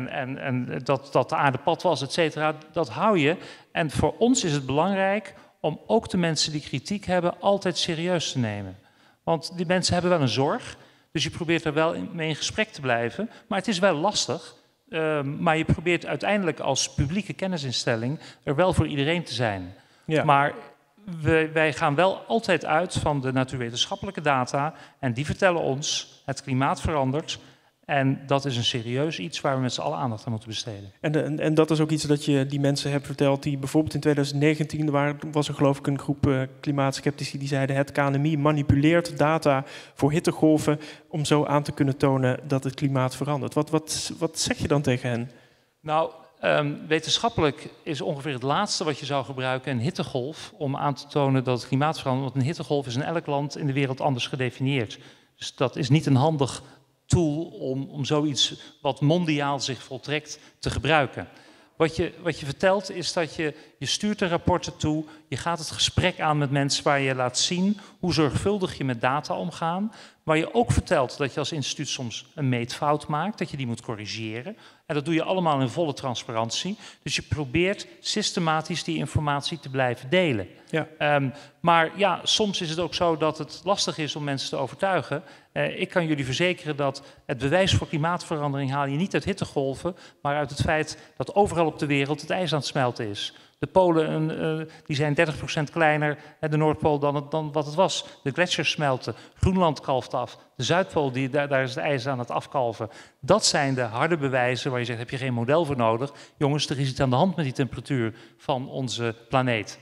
dat de aarde plat was, et cetera. Dat hou je. En voor ons is het belangrijk om ook de mensen die kritiek hebben altijd serieus te nemen. Want die mensen hebben wel een zorg, dus je probeert er wel mee in gesprek te blijven. Maar het is wel lastig. Maar je probeert uiteindelijk als publieke kennisinstelling er wel voor iedereen te zijn. Ja. Maar wij gaan wel altijd uit van de natuurwetenschappelijke data en die vertellen ons, het klimaat verandert. En dat is een serieus iets waar we met z'n allen aandacht aan moeten besteden. En dat is ook iets dat je die mensen hebt verteld die bijvoorbeeld in 2019, was er geloof ik een groep klimaatskeptici die zeiden het KNMI manipuleert data voor hittegolven om zo aan te kunnen tonen dat het klimaat verandert. Wat zeg je dan tegen hen? Nou, wetenschappelijk is ongeveer het laatste wat je zou gebruiken een hittegolf om aan te tonen dat het klimaat verandert. Want een hittegolf is in elk land in de wereld anders gedefinieerd. Dus dat is niet een handig tool om zoiets wat mondiaal zich voltrekt te gebruiken. Wat je vertelt is dat je stuurt de rapporten toe, je gaat het gesprek aan met mensen waar je laat zien hoe zorgvuldig je met data omgaat. Waar je ook vertelt dat je als instituut soms een meetfout maakt, dat je die moet corrigeren. En dat doe je allemaal in volle transparantie. Dus je probeert systematisch die informatie te blijven delen. Ja. Maar ja, soms is het ook zo dat het lastig is om mensen te overtuigen. Ik kan jullie verzekeren dat het bewijs voor klimaatverandering haal je niet uit hittegolven, maar uit het feit dat overal op de wereld het ijs aan het smelten is. De Polen die zijn 30% kleiner, de Noordpool, dan wat het was. De gletsjers smelten, Groenland kalft af. De Zuidpool, daar is het ijs aan het afkalven. Dat zijn de harde bewijzen waar je zegt, heb je geen model voor nodig. Jongens, er is iets aan de hand met die temperatuur van onze planeet.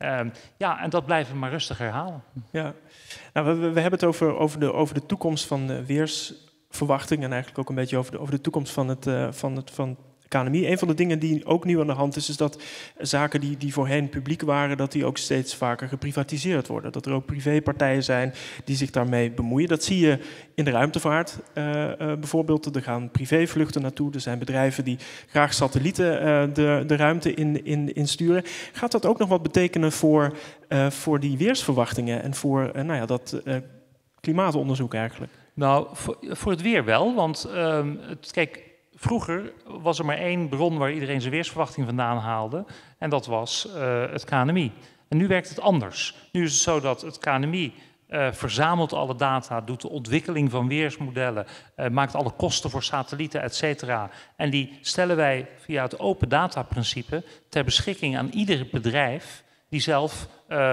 Ja, en dat blijven we maar rustig herhalen. Ja. Nou, we hebben het over de toekomst van weersverwachting en eigenlijk ook een beetje over de toekomst van KNMI. Een van de dingen die ook nieuw aan de hand is dat zaken die voorheen publiek waren, dat die ook steeds vaker geprivatiseerd worden. Dat er ook privépartijen zijn die zich daarmee bemoeien. Dat zie je in de ruimtevaart bijvoorbeeld. Er gaan privévluchten naartoe. Er zijn bedrijven die graag satellieten de ruimte in sturen. Gaat dat ook nog wat betekenen voor die weersverwachtingen en voor dat klimaatonderzoek eigenlijk? Nou, voor het weer wel, want kijk, vroeger was er maar één bron waar iedereen zijn weersverwachting vandaan haalde. En dat was het KNMI. En nu werkt het anders. Nu is het zo dat het KNMI verzamelt alle data, doet de ontwikkeling van weersmodellen, maakt alle kosten voor satellieten, et cetera. En die stellen wij via het open data-principe ter beschikking aan ieder bedrijf die zelf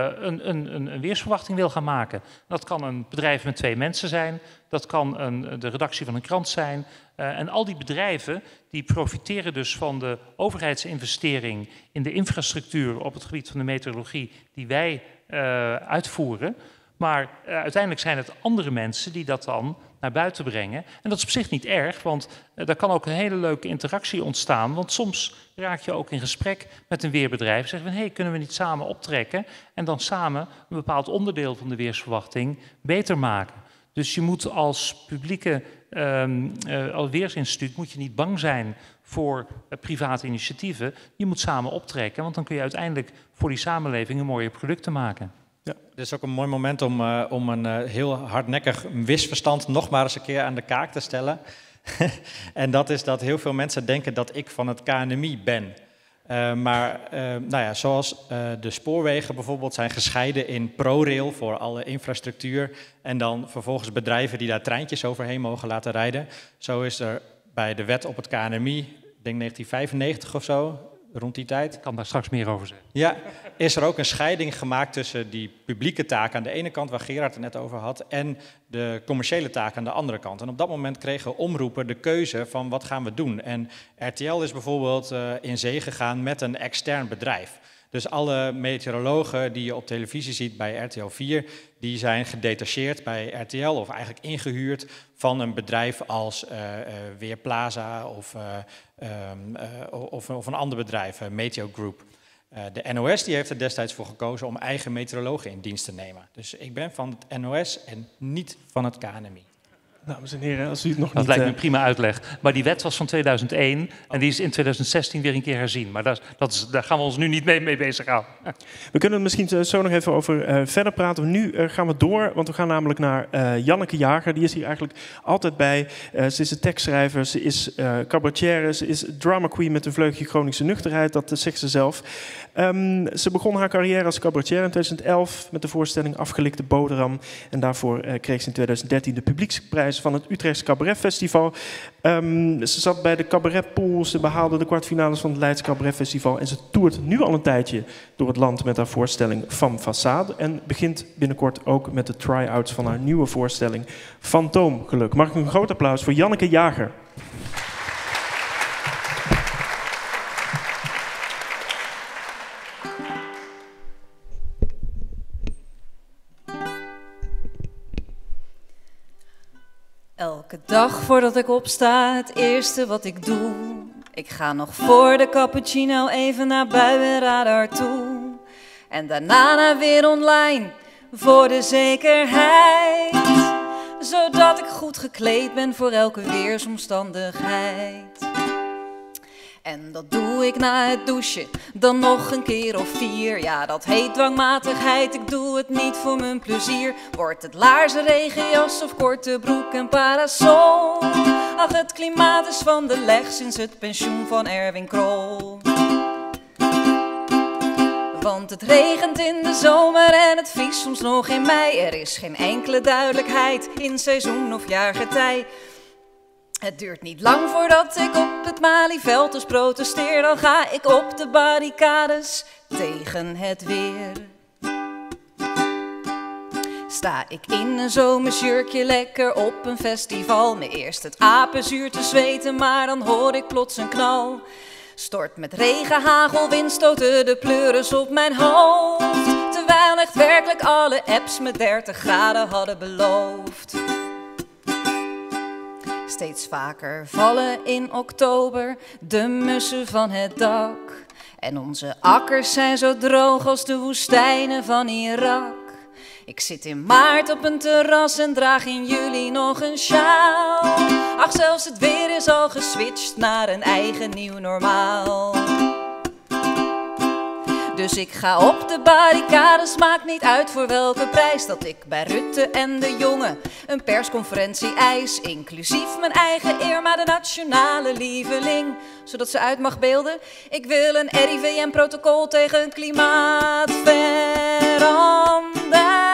een weersverwachting wil gaan maken. Dat kan een bedrijf met 2 mensen zijn, dat kan de redactie van een krant zijn. En al die bedrijven die profiteren dus van de overheidsinvestering in de infrastructuur op het gebied van de meteorologie die wij uitvoeren. Maar uiteindelijk zijn het andere mensen die dat dan naar buiten brengen. En dat is op zich niet erg, want daar kan ook een hele leuke interactie ontstaan. Want soms raak je ook in gesprek met een weerbedrijf. Zeggen we, hey, kunnen we niet samen optrekken en dan samen een bepaald onderdeel van de weersverwachting beter maken. Dus je moet als publieke als weersinstituut moet je niet bang zijn voor private initiatieven. Je moet samen optrekken, want dan kun je uiteindelijk voor die samenleving een mooie producten maken. Ja, dit is ook een mooi moment om een heel hardnekkig misverstand nog maar eens een keer aan de kaak te stellen. En dat is dat heel veel mensen denken dat ik van het KNMI ben. Zoals de spoorwegen bijvoorbeeld zijn gescheiden in ProRail voor alle infrastructuur en dan vervolgens bedrijven die daar treintjes overheen mogen laten rijden. Zo is er bij de wet op het KNMI, ik denk 1995 of zo, rond die tijd. Ik kan daar straks meer over zeggen. Ja, is er ook een scheiding gemaakt tussen die publieke taak aan de ene kant, waar Gerard het net over had, en de commerciële taak aan de andere kant. En op dat moment kregen omroepen de keuze van wat gaan we doen. En RTL is bijvoorbeeld in zee gegaan met een extern bedrijf. Dus alle meteorologen die je op televisie ziet bij RTL 4, die zijn gedetacheerd bij RTL of eigenlijk ingehuurd van een bedrijf als Weerplaza of een ander bedrijf, Meteo Group. De NOS die heeft er destijds voor gekozen om eigen meteorologen in dienst te nemen. Dus ik ben van het NOS en niet van het KNMI. Dames en heren, als u het nog dat niet... lijkt me een prima uitleg. Maar die wet was van 2001 en die is in 2016 weer een keer herzien. Maar daar gaan we ons nu niet mee bezighouden. We kunnen er misschien zo nog even over verder praten. Nu gaan we door, want we gaan namelijk naar Janneke Jager. Die is hier eigenlijk altijd bij. Ze is een tekstschrijver, ze is cabaretière, ze is drama queen met een vleugje chronische nuchterheid. Dat zegt ze zelf. Ze begon haar carrière als cabaretière in 2011 met de voorstelling Afgelikte Boterham. En daarvoor kreeg ze in 2013 de publieksprijs van het Utrechts Cabaret Festival. Ze zat bij de Cabaret Pool, ze behaalde de kwartfinales van het Leids Cabaret Festival en ze toert nu al een tijdje door het land met haar voorstelling Femme Façade en begint binnenkort ook met de try-outs van haar nieuwe voorstelling Fantoomgeluk. Mag ik een groot applaus voor Janneke Jager. Elke dag voordat ik opsta, het eerste wat ik doe. Ik ga nog voor de cappuccino even naar Buienradar toe. En daarna weer online, voor de zekerheid. Zodat ik goed gekleed ben voor elke weersomstandigheid. En dat doe ik na het douchen, dan nog een keer of 4. Ja, dat heet dwangmatigheid, ik doe het niet voor mijn plezier. Wordt het laarzen, regenjas of korte broek en parasol? Ach, het klimaat is van de leg sinds het pensioen van Erwin Krol. Want het regent in de zomer en het vriest soms nog in mei. Er is geen enkele duidelijkheid in seizoen of jaargetij. Het duurt niet lang voordat ik op het Malieveld dus protesteer. Dan ga ik op de barricades tegen het weer. Sta ik in een zomersjurkje lekker op een festival. Me eerst het apenzuur te zweten, maar dan hoor ik plots een knal. Stort met regen, hagel, wind stoten de pleuris op mijn hoofd. Terwijl echt werkelijk alle apps me 30 graden hadden beloofd. Steeds vaker vallen in oktober de mussen van het dak. En onze akkers zijn zo droog als de woestijnen van Irak. Ik zit in maart op een terras en draag in juli nog een sjaal. Ach, zelfs het weer is al geswitcht naar een eigen nieuw normaal. Dus ik ga op de barricades, maakt niet uit voor welke prijs. Dat ik bij Rutte en de jongen een persconferentie eis. Inclusief mijn eigen Irma, de nationale lieveling. Zodat ze uit mag beelden. Ik wil een RIVM-protocol tegen klimaatverandering.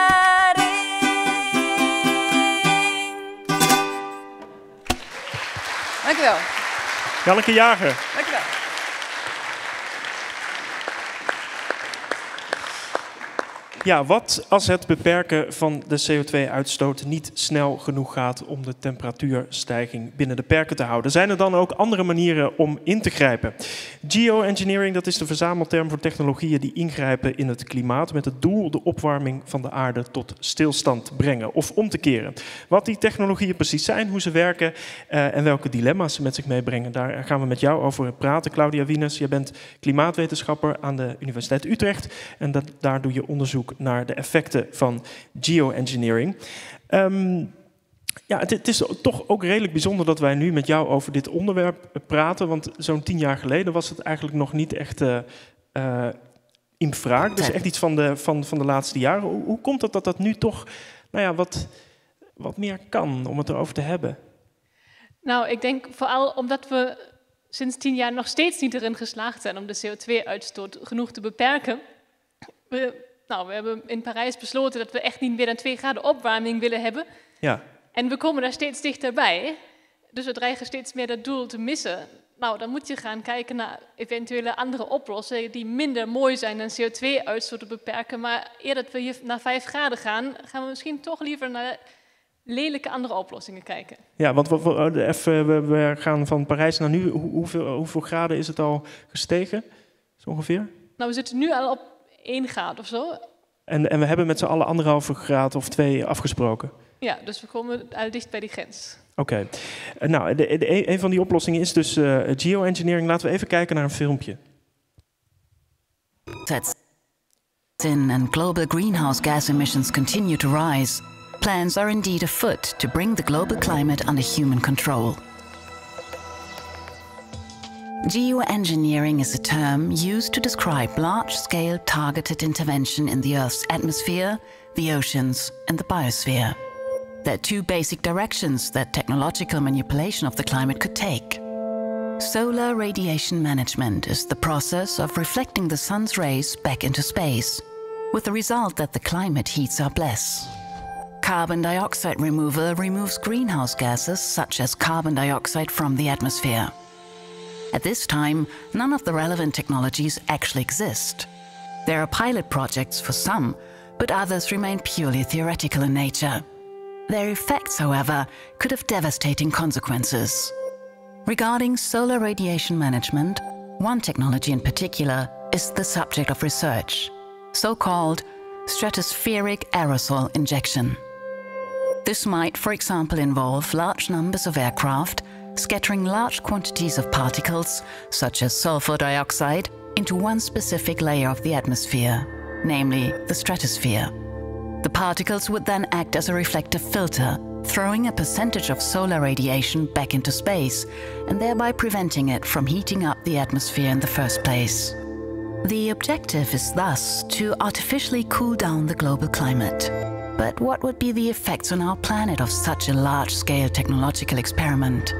Dankjewel. Janneke Jager. Dankjewel. Ja, wat als het beperken van de CO2-uitstoot niet snel genoeg gaat om de temperatuurstijging binnen de perken te houden? Zijn er dan ook andere manieren om in te grijpen? Geoengineering, dat is de verzamelterm voor technologieën die ingrijpen in het klimaat met het doel de opwarming van de aarde tot stilstand brengen of om te keren. Wat die technologieën precies zijn, hoe ze werken en welke dilemma's ze met zich meebrengen, daar gaan we met jou over praten. Claudia Wieners, jij bent klimaatwetenschapper aan de Universiteit Utrecht en daar doe je onderzoek naar de effecten van geoengineering. Ja, het is toch ook redelijk bijzonder dat wij nu met jou over dit onderwerp praten. Want zo'n 10 jaar geleden was het eigenlijk nog niet echt in vraag. Dus echt iets van de laatste jaren. Hoe komt het dat dat nu toch wat meer kan om het erover te hebben? Nou, ik denk vooral omdat we sinds 10 jaar nog steeds niet erin geslaagd zijn om de CO2-uitstoot genoeg te beperken. We hebben in Parijs besloten dat we echt niet meer dan 2 graden opwarming willen hebben. Ja. En we komen daar steeds dichterbij. Dus we dreigen steeds meer dat doel te missen. Nou, dan moet je gaan kijken naar eventuele andere oplossingen die minder mooi zijn dan CO2-uitstoot te beperken. Maar eer dat we hier naar 5 graden gaan, gaan we misschien toch liever naar lelijke andere oplossingen kijken. Ja, want we gaan van Parijs naar nu. Hoeveel graden is het al gestegen, zo ongeveer? Nou, we zitten nu al op 1 graad of zo. En we hebben met z'n allen 1,5 graad of 2 afgesproken? Ja, dus we komen al dicht bij die grens. Oké. Nou, een van die oplossingen is dus geoengineering. Laten we even kijken naar een filmpje. And global greenhouse gas emissions continue to rise. Plans are indeed afoot to bring the global climate under human control. Geoengineering is a term used to describe large-scale targeted intervention in the Earth's atmosphere, the oceans, and the biosphere. There are 2 basic directions that technological manipulation of the climate could take. Solar radiation management is the process of reflecting the sun's rays back into space, with the result that the climate heats up less. Carbon dioxide removal removes greenhouse gases such as carbon dioxide from the atmosphere. At this time, none of the relevant technologies actually exist. There are pilot projects for some, but others remain purely theoretical in nature. Their effects, however, could have devastating consequences. Regarding solar radiation management, one technology in particular is the subject of research, so-called stratospheric aerosol injection. This might, for example, involve large numbers of aircraft scattering large quantities of particles, such as sulfur dioxide, into one specific layer of the atmosphere, namely the stratosphere. The particles would then act as a reflective filter, throwing a percentage of solar radiation back into space, and thereby preventing it from heating up the atmosphere in the first place. The objective is thus to artificially cool down the global climate. But what would be the effects on our planet of such a large-scale technological experiment?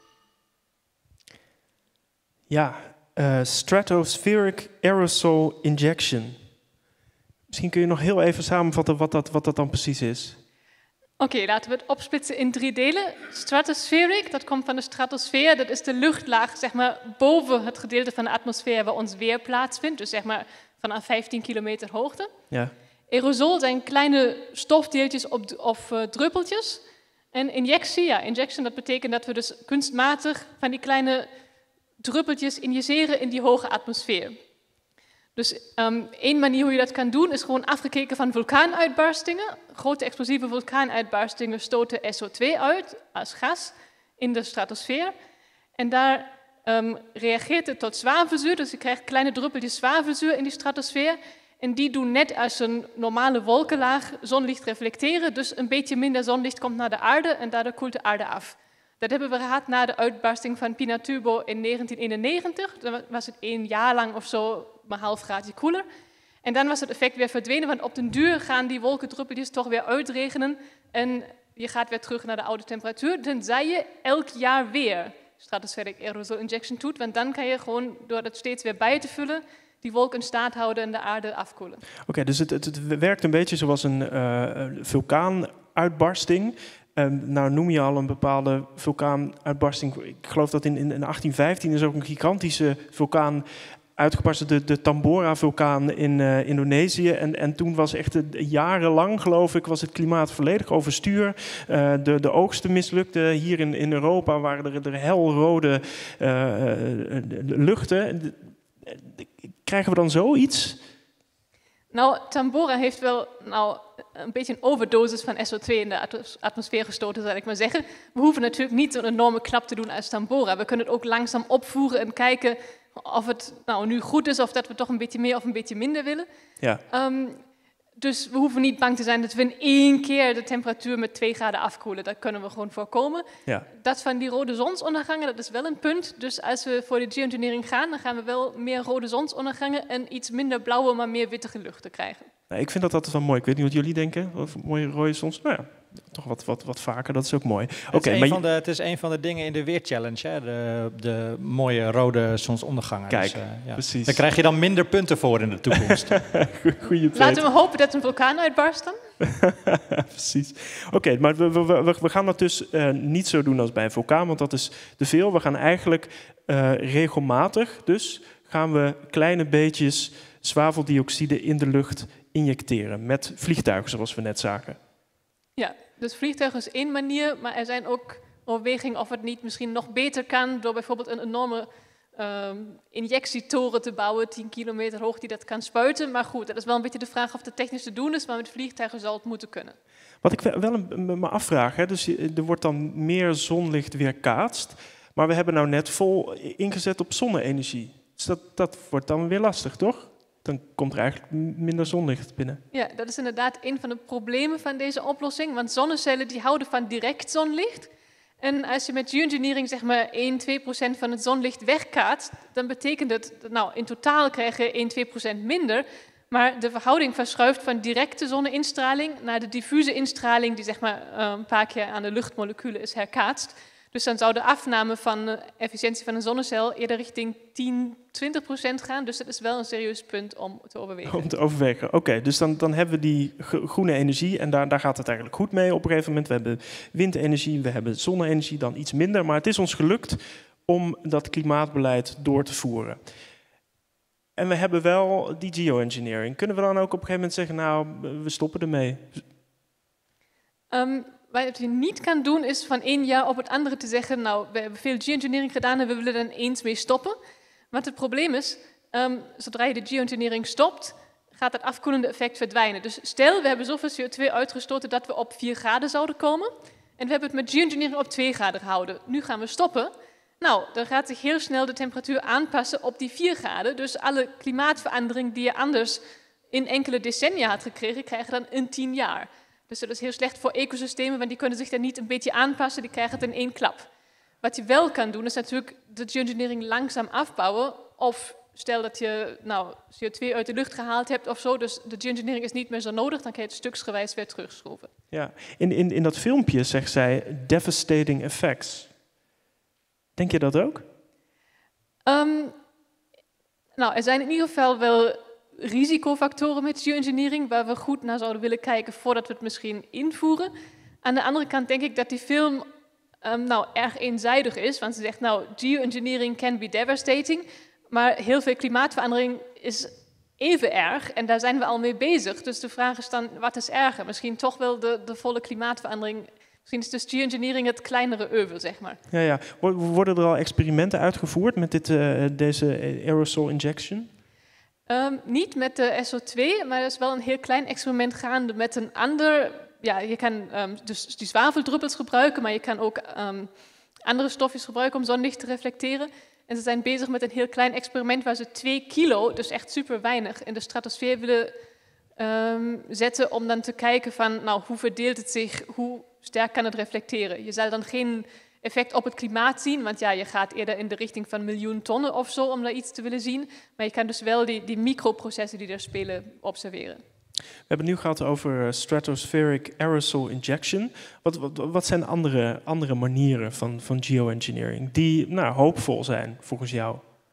Ja, stratospheric aerosol injection. Misschien kun je nog heel even samenvatten wat dat dan precies is. Oké, laten we het opsplitsen in 3 delen. Stratospheric, dat komt van de stratosfeer. Dat is de luchtlaag, zeg maar, boven het gedeelte van de atmosfeer waar ons weer plaatsvindt. Dus zeg maar vanaf 15 kilometer hoogte. Ja. Aerosol zijn kleine stofdeeltjes of druppeltjes. En injection, dat betekent dat we dus kunstmatig van die kleine druppeltjes injecteren in die hoge atmosfeer. Dus één manier hoe je dat kan doen is gewoon afgekeken van vulkaanuitbarstingen. Grote explosieve vulkaanuitbarstingen stoten SO2 uit als gas in de stratosfeer. En daar reageert het tot zwavelzuur, dus je krijgt kleine druppeltjes zwavelzuur in die stratosfeer. En die doen net als een normale wolkenlaag zonlicht reflecteren, dus een beetje minder zonlicht komt naar de aarde en daardoor koelt de aarde af. Dat hebben we gehad na de uitbarsting van Pinatubo in 1991. Dan was het 1 jaar lang of zo maar half graadje koeler. En dan was het effect weer verdwenen, want op den duur gaan die wolkendruppeltjes toch weer uitregenen en je gaat weer terug naar de oude temperatuur, tenzij je elk jaar weer stratospheric aerosol injection doet, want dan kan je gewoon door het steeds weer bij te vullen die wolk in staat houden en de aarde afkoelen. Oké, dus het werkt een beetje zoals een vulkaanuitbarsting. Nou noem je al een bepaalde vulkaanuitbarsting. Ik geloof dat in 1815 is ook een gigantische vulkaan uitgebarsten, de Tambora-vulkaan in Indonesië. En toen was echt jarenlang, geloof ik, was het klimaat volledig overstuur. De oogsten mislukten. Hier in Europa waren er helrode luchten. Krijgen we dan zoiets? Nou, Tambora heeft wel een beetje een overdosis van SO2 in de atmosfeer gestoten, zal ik maar zeggen. We hoeven natuurlijk niet zo'n enorme klap te doen als Tambora. We kunnen het ook langzaam opvoeren en kijken of het nu goed is of dat we toch een beetje meer of een beetje minder willen. Ja. Dus we hoeven niet bang te zijn dat we in 1 keer de temperatuur met 2 graden afkoelen. Dat kunnen we gewoon voorkomen. Ja. Dat van die rode zonsondergangen, dat is wel een punt. Dus als we voor de geoengineering gaan, dan gaan we wel meer rode zonsondergangen en iets minder blauwe, maar meer wittige luchten krijgen. Nou, ik vind dat altijd wel mooi. Ik weet niet wat jullie denken. Of mooie rode zons. Nou ja, toch wat vaker. Dat is ook mooi. Het is een van de dingen in de weerchallenge, hè? De mooie rode zonsondergangen. Kijk, dus, precies. Daar krijg je dan minder punten voor in de toekomst. Goeie Laten we hopen dat een vulkaan uitbarst dan. Precies. Oké, maar we gaan dat dus niet zo doen als bij een vulkaan, want dat is te veel. We gaan eigenlijk regelmatig, dus gaan we kleine beetjes zwaveldioxide in de lucht injecteren met vliegtuigen, zoals we net zagen. Ja, dus vliegtuigen is één manier, maar er zijn ook overwegingen of het niet misschien nog beter kan door bijvoorbeeld een enorme injectietoren te bouwen, 10 kilometer hoog, die dat kan spuiten. Maar goed, dat is wel een beetje de vraag of het technisch te doen is, maar met vliegtuigen zal het moeten kunnen. Wat ik wel me afvraag, hè, dus er wordt dan meer zonlicht weerkaatst, maar we hebben nou net vol ingezet op zonne-energie. Dus dat wordt dan weer lastig, toch? Dan komt er eigenlijk minder zonlicht binnen. Ja, dat is inderdaad een van de problemen van deze oplossing, want zonnecellen die houden van direct zonlicht. En als je met geoengineering zeg maar 1-2% van het zonlicht wegkaatst, dan betekent het, nou in totaal krijg je 1-2% minder, maar de verhouding verschuift van directe zonneinstraling naar de diffuse instraling die zeg maar een paar keer aan de luchtmoleculen is herkaatst. Dus dan zou de afname van de efficiëntie van een zonnecel eerder richting 10-20% gaan. Dus dat is wel een serieus punt om te overwegen. Om te overwegen. Oké, dus dan hebben we die groene energie en daar gaat het eigenlijk goed mee op een gegeven moment. We hebben windenergie, we hebben zonne-energie, dan iets minder. Maar het is ons gelukt om dat klimaatbeleid door te voeren. En we hebben wel die geoengineering. Kunnen we dan ook op een gegeven moment zeggen, nou, we stoppen ermee? Wat je niet kan doen is van 1 jaar op het andere te zeggen, nou, we hebben veel geoengineering gedaan en we willen er eens mee stoppen. Want het probleem is, zodra je de geoengineering stopt, gaat het afkoelende effect verdwijnen. Dus stel, we hebben zoveel CO2 uitgestoten dat we op 4 graden zouden komen. En we hebben het met geoengineering op 2 graden gehouden. Nu gaan we stoppen. Nou, dan gaat zich heel snel de temperatuur aanpassen op die 4 graden. Dus alle klimaatverandering die je anders in enkele decennia had gekregen, krijgen dan in 10 jaar. Dus dat is heel slecht voor ecosystemen, want die kunnen zich daar niet een beetje aanpassen, die krijgen het in 1 klap. Wat je wel kan doen, is natuurlijk de geoengineering langzaam afbouwen. Of stel dat je CO2 uit de lucht gehaald hebt of zo, dus de geoengineering is niet meer zo nodig, dan kan je het stuksgewijs weer terugschroeven. Ja, in dat filmpje zegt zij devastating effects. Denk je dat ook? Er zijn in ieder geval wel risicofactoren met geoengineering waar we goed naar zouden willen kijken voordat we het misschien invoeren. Aan de andere kant denk ik dat die film erg eenzijdig is, want ze zegt geoengineering can be devastating, maar heel veel klimaatverandering is even erg en daar zijn we al mee bezig. Dus de vraag is dan, wat is erger? Misschien toch wel de volle klimaatverandering. Misschien is dus geoengineering het kleinere euvel, zeg maar. Ja. Worden er al experimenten uitgevoerd met deze aerosol injection? Niet met de SO2, maar er is wel een heel klein experiment gaande met een ander. Ja, je kan dus die zwaveldruppels gebruiken, maar je kan ook andere stofjes gebruiken om zonlicht te reflecteren. En ze zijn bezig met een heel klein experiment waar ze 2 kilo, dus echt super weinig, in de stratosfeer willen zetten om dan te kijken van, hoe verdeelt het zich, hoe sterk kan het reflecteren. Je zal dan geen effect op het klimaat zien, want je gaat eerder in de richting van 1 miljoen tonnen of zo om daar iets te willen zien. Maar je kan dus wel die microprocessen die er spelen observeren. We hebben het nu gehad over stratospheric aerosol injection. Wat zijn andere manieren van geoengineering die hoopvol zijn volgens jou?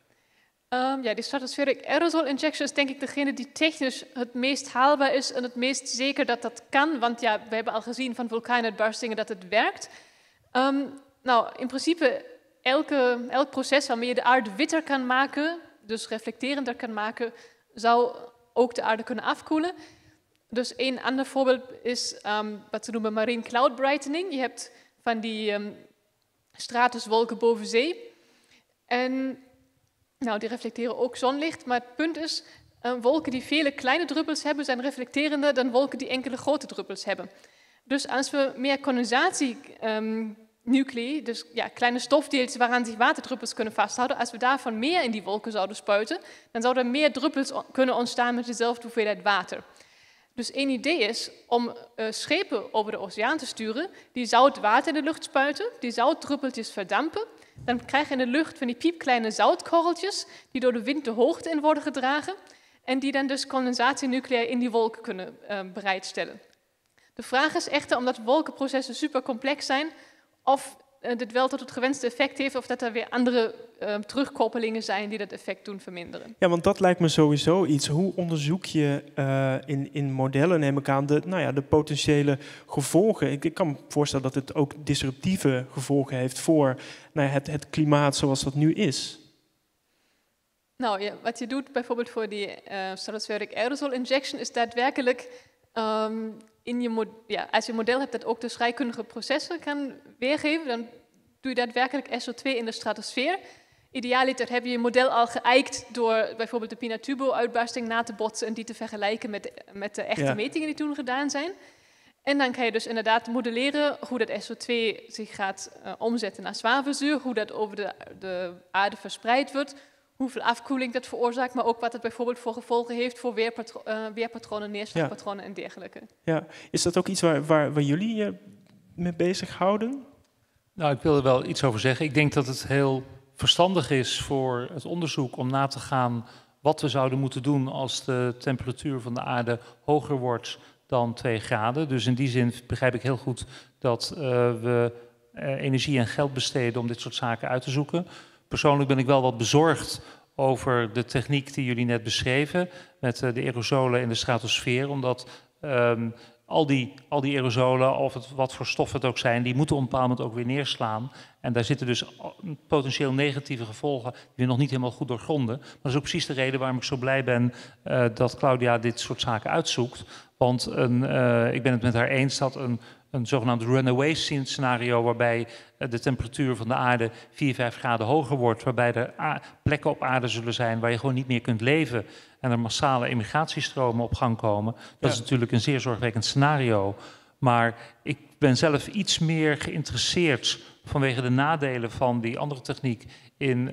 Die stratospheric aerosol injection is denk ik degene die technisch het meest haalbaar is en het meest zeker dat dat kan. Want we hebben al gezien van vulkaanuitbarstingen dat het werkt. In principe, elk proces waarmee je de aarde witter kan maken, dus reflecterender kan maken, zou ook de aarde kunnen afkoelen. Dus een ander voorbeeld is wat ze noemen marine cloud brightening. Je hebt van die stratuswolken boven zee. En die reflecteren ook zonlicht. Maar het punt is, wolken die vele kleine druppels hebben, zijn reflecterender dan wolken die enkele grote druppels hebben. Dus als we meer condensatienuclei, dus kleine stofdeeltjes waaraan zich waterdruppels kunnen vasthouden, als we daarvan meer in die wolken zouden spuiten, dan zouden er meer druppels kunnen ontstaan met dezelfde hoeveelheid water. Dus één idee is om schepen over de oceaan te sturen die zout water in de lucht spuiten, die zoutdruppeltjes verdampen. Dan krijg je in de lucht van die piepkleine zoutkorreltjes die door de wind de hoogte in worden gedragen en die dan dus condensatienuclei in die wolken kunnen bereidstellen. De vraag is echter, omdat wolkenprocessen super complex zijn, of dit wel tot het gewenste effect heeft of dat er weer andere terugkoppelingen zijn die dat effect doen verminderen. Ja, want dat lijkt me sowieso iets. Hoe onderzoek je in modellen, neem ik aan, de potentiële gevolgen? Ik kan me voorstellen dat het ook disruptieve gevolgen heeft voor het klimaat zoals dat nu is. Nou ja, wat je doet bijvoorbeeld voor die stratospheric aerosol injection is daadwerkelijk als je een model hebt dat ook de scheikundige processen kan weergeven, dan doe je daadwerkelijk SO2 in de stratosfeer. Idealiter heb je je model al geëikt door bijvoorbeeld de Pinatubo-uitbarsting na te botsen en die te vergelijken met de echte metingen die toen gedaan zijn. En dan kan je dus inderdaad modelleren hoe dat SO2 zich gaat omzetten naar zwavelzuur, hoe dat over de aarde verspreid wordt, hoeveel afkoeling dat veroorzaakt, maar ook wat het bijvoorbeeld voor gevolgen heeft voor weerpatronen, neerslagpatronen en dergelijke. Ja. Is dat ook iets waar jullie je mee bezighouden? Nou, ik wil er wel iets over zeggen. Ik denk dat het heel verstandig is voor het onderzoek om na te gaan wat we zouden moeten doen als de temperatuur van de aarde hoger wordt dan 2 graden. Dus in die zin begrijp ik heel goed dat we energie en geld besteden om dit soort zaken uit te zoeken. Persoonlijk ben ik wel wat bezorgd over de techniek die jullie net beschreven met de aerosolen in de stratosfeer, omdat al die aerosolen, of wat voor stoffen het ook zijn, die moeten op een bepaald moment ook weer neerslaan. En daar zitten dus potentieel negatieve gevolgen die we nog niet helemaal goed doorgronden. Maar dat is ook precies de reden waarom ik zo blij ben dat Claudia dit soort zaken uitzoekt. Want ik ben het met haar eens dat een zogenaamd runaway scenario, waarbij de temperatuur van de aarde 4, 5 graden hoger wordt, waarbij er plekken op aarde zullen zijn waar je gewoon niet meer kunt leven en er massale immigratiestromen op gang komen. Dat is natuurlijk een zeer zorgwekkend scenario. Maar ik ben zelf iets meer geïnteresseerd vanwege de nadelen van die andere techniek in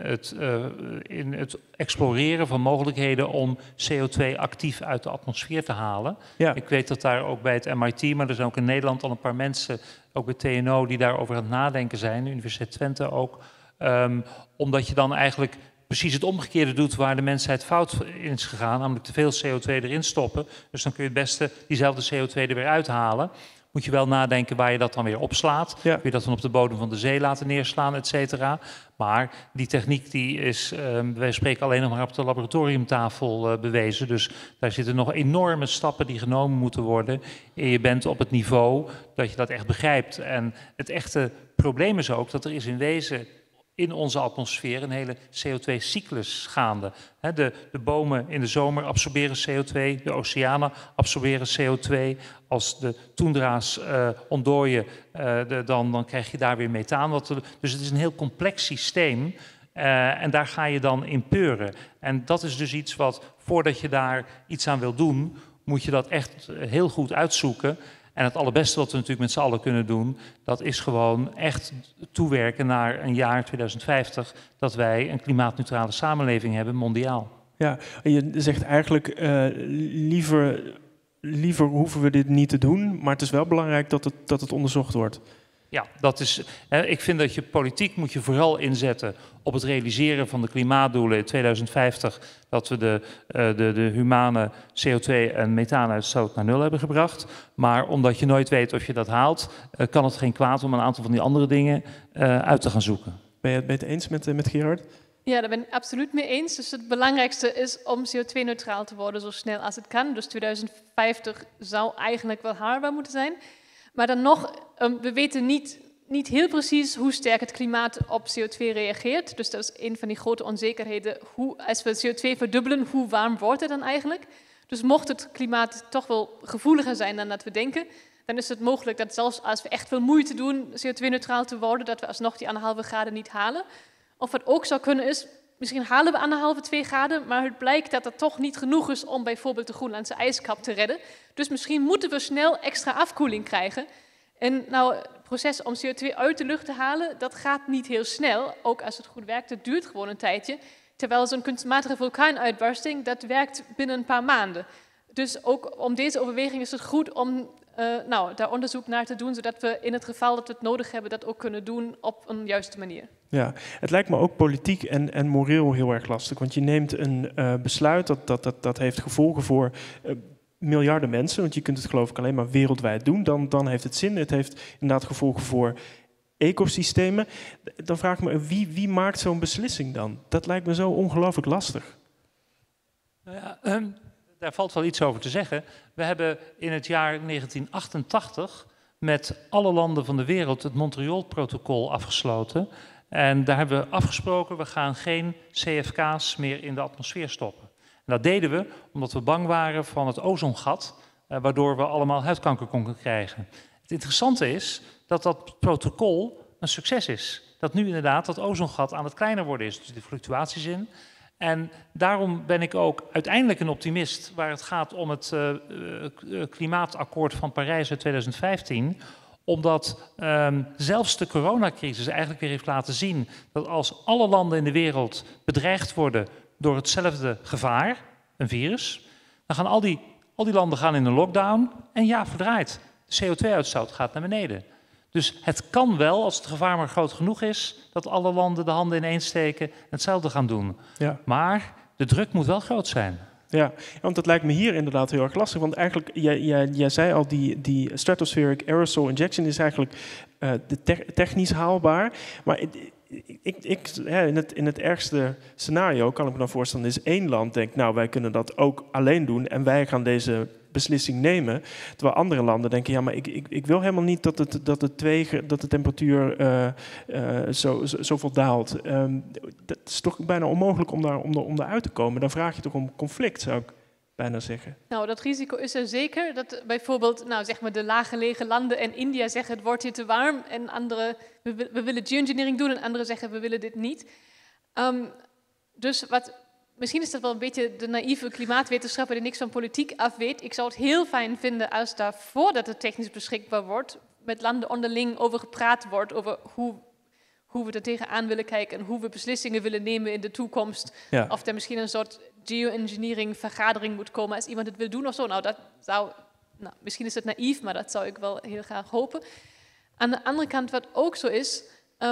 het exploreren van mogelijkheden om CO2 actief uit de atmosfeer te halen. Ja. Ik weet dat daar ook bij het MIT, maar er zijn ook in Nederland al een paar mensen, ook bij TNO, die daarover aan het nadenken zijn, de Universiteit Twente ook. Omdat je dan eigenlijk precies het omgekeerde doet waar de mensheid fout in is gegaan, namelijk te veel CO2 erin stoppen. Dus dan kun je het beste diezelfde CO2 er weer uithalen. Moet je wel nadenken waar je dat dan weer opslaat. Ja. Kun je dat dan op de bodem van de zee laten neerslaan, et cetera. Maar die techniek die is, wij spreken alleen nog maar op de laboratoriumtafel bewezen. Dus daar zitten nog enorme stappen die genomen moeten worden. En je bent op het niveau dat je dat echt begrijpt. En het echte probleem is ook dat er is in wezen in onze atmosfeer een hele CO2-cyclus gaande. De bomen in de zomer absorberen CO2, de oceanen absorberen CO2. Als de toendra's ontdooien, dan krijg je daar weer methaan. Dus het is een heel complex systeem en daar ga je dan in peuren. En dat is dus iets wat, voordat je daar iets aan wil doen, moet je dat echt heel goed uitzoeken. En het allerbeste wat we natuurlijk met z'n allen kunnen doen, dat is gewoon echt toewerken naar een jaar 2050, dat wij een klimaatneutrale samenleving hebben, mondiaal. Ja, je zegt eigenlijk liever hoeven we dit niet te doen, maar het is wel belangrijk dat het onderzocht wordt. Ja, dat is. Ik vind dat je politiek moet je vooral inzetten op het realiseren van de klimaatdoelen in 2050, dat we de humane CO2 en methaanuitstoot naar 0 hebben gebracht. Maar omdat je nooit weet of je dat haalt, kan het geen kwaad om een aantal van die andere dingen uit te gaan zoeken. Ben je het eens met Gerard? Ja, daar ben ik absoluut mee eens. Dus het belangrijkste is om CO2-neutraal te worden zo snel als het kan. Dus 2050 zou eigenlijk wel haalbaar moeten zijn. Maar dan nog, we weten niet heel precies hoe sterk het klimaat op CO2 reageert. Dus dat is een van die grote onzekerheden. Als we CO2 verdubbelen, hoe warm wordt het dan eigenlijk? Dus mocht het klimaat toch wel gevoeliger zijn dan dat we denken, dan is het mogelijk dat zelfs als we echt veel moeite doen CO2-neutraal te worden, dat we alsnog die 1,5 graden niet halen. Of wat ook zou kunnen is, misschien halen we 1,5, 2 graden, maar het blijkt dat dat toch niet genoeg is om bijvoorbeeld de Groenlandse ijskap te redden. Dus misschien moeten we snel extra afkoeling krijgen. En nou, het proces om CO2 uit de lucht te halen, dat gaat niet heel snel. Ook als het goed werkt, het duurt gewoon een tijdje. Terwijl zo'n kunstmatige vulkaanuitbarsting, dat werkt binnen een paar maanden. Dus ook om deze overweging is het goed om daar onderzoek naar te doen, zodat we in het geval dat we het nodig hebben, dat ook kunnen doen op een juiste manier. Ja, het lijkt me ook politiek en moreel heel erg lastig. Want je neemt een besluit dat heeft gevolgen voor miljarden mensen. Want je kunt het geloof ik alleen maar wereldwijd doen. Dan heeft het zin. Het heeft inderdaad gevolgen voor ecosystemen. Dan vraag ik me, wie maakt zo'n beslissing dan? Dat lijkt me zo ongelooflijk lastig. Nou ja, daar valt wel iets over te zeggen. We hebben in het jaar 1988 met alle landen van de wereld het Montreal-protocol afgesloten. En daar hebben we afgesproken, we gaan geen CFK's meer in de atmosfeer stoppen. En dat deden we omdat we bang waren van het ozongat, waardoor we allemaal huidkanker konden krijgen. Het interessante is dat dat protocol een succes is. Dat nu inderdaad dat ozongat aan het kleiner worden is. Er zitten fluctuaties in. En daarom ben ik ook uiteindelijk een optimist waar het gaat om het klimaatakkoord van Parijs uit 2015. Omdat zelfs de coronacrisis eigenlijk weer heeft laten zien dat als alle landen in de wereld bedreigd worden door hetzelfde gevaar, een virus, dan gaan al die landen in een lockdown en ja, verdraait. De CO2-uitstoot gaat naar beneden. Dus het kan wel, als het gevaar maar groot genoeg is, dat alle landen de handen ineensteken en hetzelfde gaan doen. Ja. Maar de druk moet wel groot zijn. Ja, want dat lijkt me hier inderdaad heel erg lastig. Want eigenlijk, jij zei al, die stratospheric aerosol injection is eigenlijk technisch haalbaar. Maar in het ergste scenario kan ik me dan voorstellen, is één land denkt, nou, wij kunnen dat ook alleen doen en wij gaan deze beslissing nemen. Terwijl andere landen denken, ja, maar ik wil helemaal niet dat de temperatuur zoveel daalt. Dat is toch bijna onmogelijk om daar uit te komen. Dan vraag je toch om conflict, zou ik bijna zeggen. Nou, dat risico is er zeker. Dat bijvoorbeeld zeg maar de laaggelegen landen en India zeggen het wordt hier te warm en anderen, we willen geoengineering doen en anderen zeggen we willen dit niet. Dus misschien is dat wel een beetje de naïeve klimaatwetenschapper die niks van politiek af weet. Ik zou het heel fijn vinden als daar voordat het technisch beschikbaar wordt, met landen onderling over gepraat wordt, over hoe we er tegenaan willen kijken en hoe we beslissingen willen nemen in de toekomst. Ja. Of er misschien een soort geoengineering vergadering moet komen als iemand het wil doen of zo. Misschien is het naïef, maar dat zou ik wel heel graag hopen. Aan de andere kant, wat ook zo is,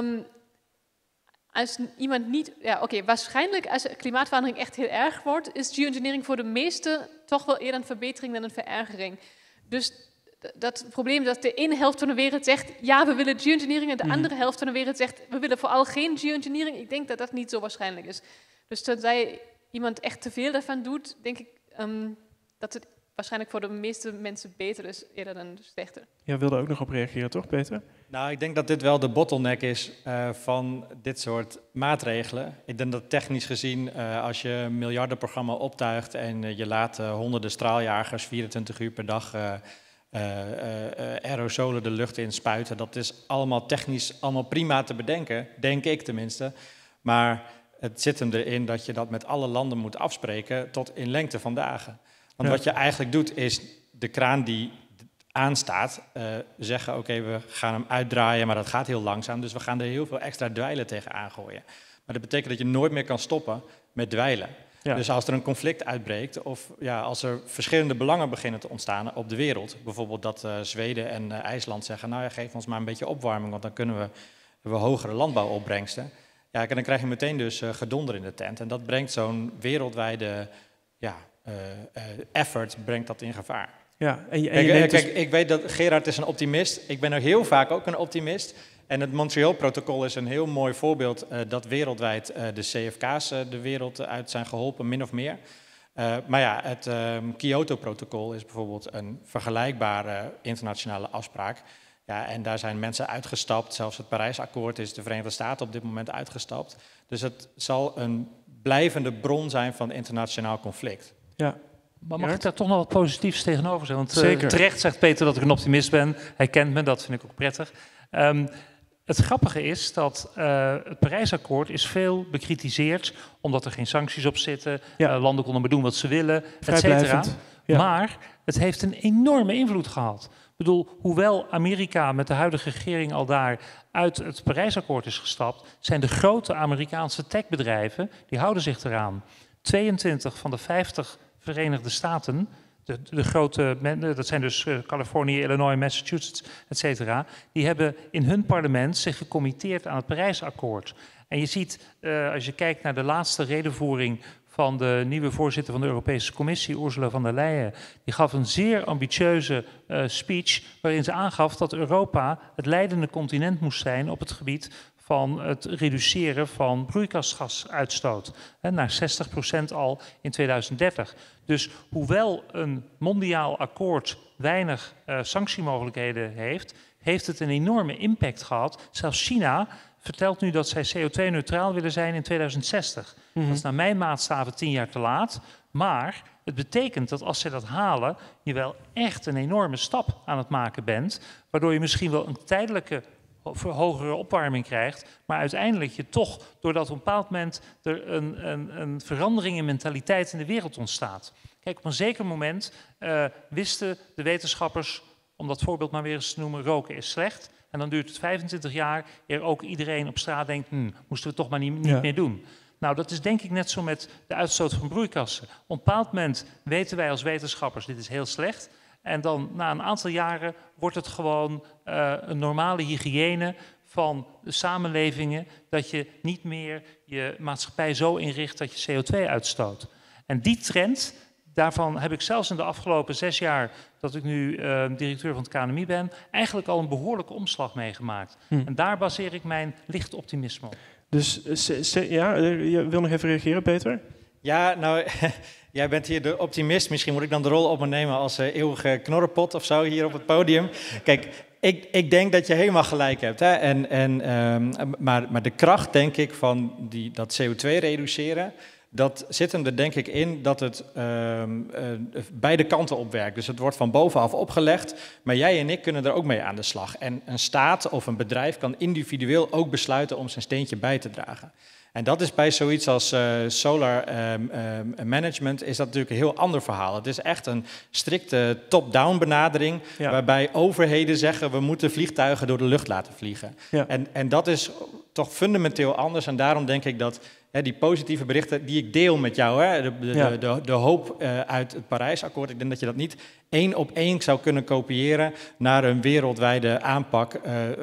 als iemand niet... waarschijnlijk als klimaatverandering echt heel erg wordt, is geoengineering voor de meesten toch wel eerder een verbetering dan een verergering. Dus dat probleem dat de ene helft van de wereld zegt, ja, we willen geoengineering, en de andere helft van de wereld zegt, we willen vooral geen geoengineering. Ik denk dat dat niet zo waarschijnlijk is. Dus tenzij iemand echt te veel daarvan doet, denk ik dat het waarschijnlijk voor de meeste mensen beter is eerder dan slechter. Jij wilde ook nog op reageren, toch, Peter? Nou, ik denk dat dit wel de bottleneck is van dit soort maatregelen. Ik denk dat technisch gezien, als je een miljardenprogramma optuigt en je laat honderden straaljagers 24 uur per dag aerosolen de lucht in spuiten, dat is allemaal technisch allemaal prima te bedenken, denk ik tenminste. Maar het zit hem erin dat je dat met alle landen moet afspreken tot in lengte van dagen. Want wat je eigenlijk doet is de kraan die aanstaat, zeggen oké, we gaan hem uitdraaien, maar dat gaat heel langzaam. Dus we gaan er heel veel extra dweilen tegen aangooien. Maar dat betekent dat je nooit meer kan stoppen met dweilen. Ja. Dus als er een conflict uitbreekt of als er verschillende belangen beginnen te ontstaan op de wereld. Bijvoorbeeld dat Zweden en IJsland zeggen, nou ja, geef ons maar een beetje opwarming, want dan hebben we hogere landbouwopbrengsten. Ja, en dan krijg je meteen dus gedonder in de tent. En dat brengt zo'n wereldwijde effort brengt dat in gevaar. Ja, kijk, ik weet dat Gerard is een optimist. Ik ben er heel vaak ook een optimist. En het Montreal-protocol is een heel mooi voorbeeld dat wereldwijd de CFK's de wereld uit zijn geholpen, min of meer. Maar ja, het Kyoto-protocol is bijvoorbeeld een vergelijkbare internationale afspraak. Ja, en daar zijn mensen uitgestapt. Zelfs het Parijsakkoord is de Verenigde Staten op dit moment uitgestapt. Dus het zal een blijvende bron zijn van internationaal conflict. Ja. Maar mag ik daar toch nog wat positiefs tegenover zeggen? Want terecht zegt Peter dat ik een optimist ben. Hij kent me, dat vind ik ook prettig. Het grappige is dat het Parijsakkoord is veel bekritiseerd, omdat er geen sancties op zitten. Ja. Landen konden maar doen wat ze willen, et cetera. Ja. Maar het heeft een enorme invloed gehad. Ik bedoel, hoewel Amerika met de huidige regering al daar uit het Parijsakkoord is gestapt, zijn de grote Amerikaanse techbedrijven, die houden zich eraan. 22 van de 50 Verenigde Staten, de grote, dat zijn dus Californië, Illinois, Massachusetts, et cetera, die hebben in hun parlement zich gecommitteerd aan het Parijsakkoord. En je ziet, als je kijkt naar de laatste redevoering van de nieuwe voorzitter van de Europese Commissie, Ursula von der Leyen, die gaf een zeer ambitieuze speech waarin ze aangaf dat Europa het leidende continent moest zijn op het gebied van het reduceren van broeikasgasuitstoot. Naar 60% al in 2030. Dus hoewel een mondiaal akkoord weinig sanctiemogelijkheden heeft, heeft het een enorme impact gehad. Zelfs China vertelt nu dat zij CO2-neutraal willen zijn in 2060. Dat is naar mijn maatstaven 10 jaar te laat. Maar het betekent dat als ze dat halen, je wel echt een enorme stap aan het maken bent. Waardoor je misschien wel een tijdelijke hogere opwarming krijgt, maar uiteindelijk je toch, doordat op een bepaald moment er een verandering in mentaliteit in de wereld ontstaat. Kijk, op een zeker moment wisten de wetenschappers, om dat voorbeeld maar weer eens te noemen, roken is slecht. En dan duurt het 25 jaar eer ook iedereen op straat denkt, moesten we toch maar niet meer doen. Nou, dat is denk ik net zo met de uitstoot van broeikassen. Op een bepaald moment weten wij als wetenschappers, dit is heel slecht. En dan na een aantal jaren wordt het gewoon een normale hygiëne van de samenlevingen, dat je niet meer je maatschappij zo inricht dat je CO2 uitstoot. En die trend, daarvan heb ik zelfs in de afgelopen 6 jaar dat ik nu directeur van het KNMI ben, eigenlijk al een behoorlijke omslag meegemaakt. En daar baseer ik mijn licht optimisme op. Dus ja, je wil nog even reageren, Peter? Ja, nou, jij bent hier de optimist. Misschien moet ik dan de rol op me nemen als eeuwige knorrenpot of zo hier op het podium. Kijk, ik denk dat je helemaal gelijk hebt. Hè? Maar de kracht, denk ik, van dat CO2 reduceren, dat zit hem er denk ik in dat het beide kanten op werkt. Dus het wordt van bovenaf opgelegd, maar jij en ik kunnen er ook mee aan de slag. En een staat of een bedrijf kan individueel ook besluiten om zijn steentje bij te dragen. En dat is bij zoiets als solar management is dat natuurlijk een heel ander verhaal. Het is echt een strikte top-down benadering, waarbij overheden zeggen we moeten vliegtuigen door de lucht laten vliegen. Ja. En dat is toch fundamenteel anders en daarom denk ik dat die positieve berichten die ik deel met jou, de hoop uit het Parijsakkoord, ik denk dat je dat niet 1 op 1 zou kunnen kopiëren naar een wereldwijde aanpak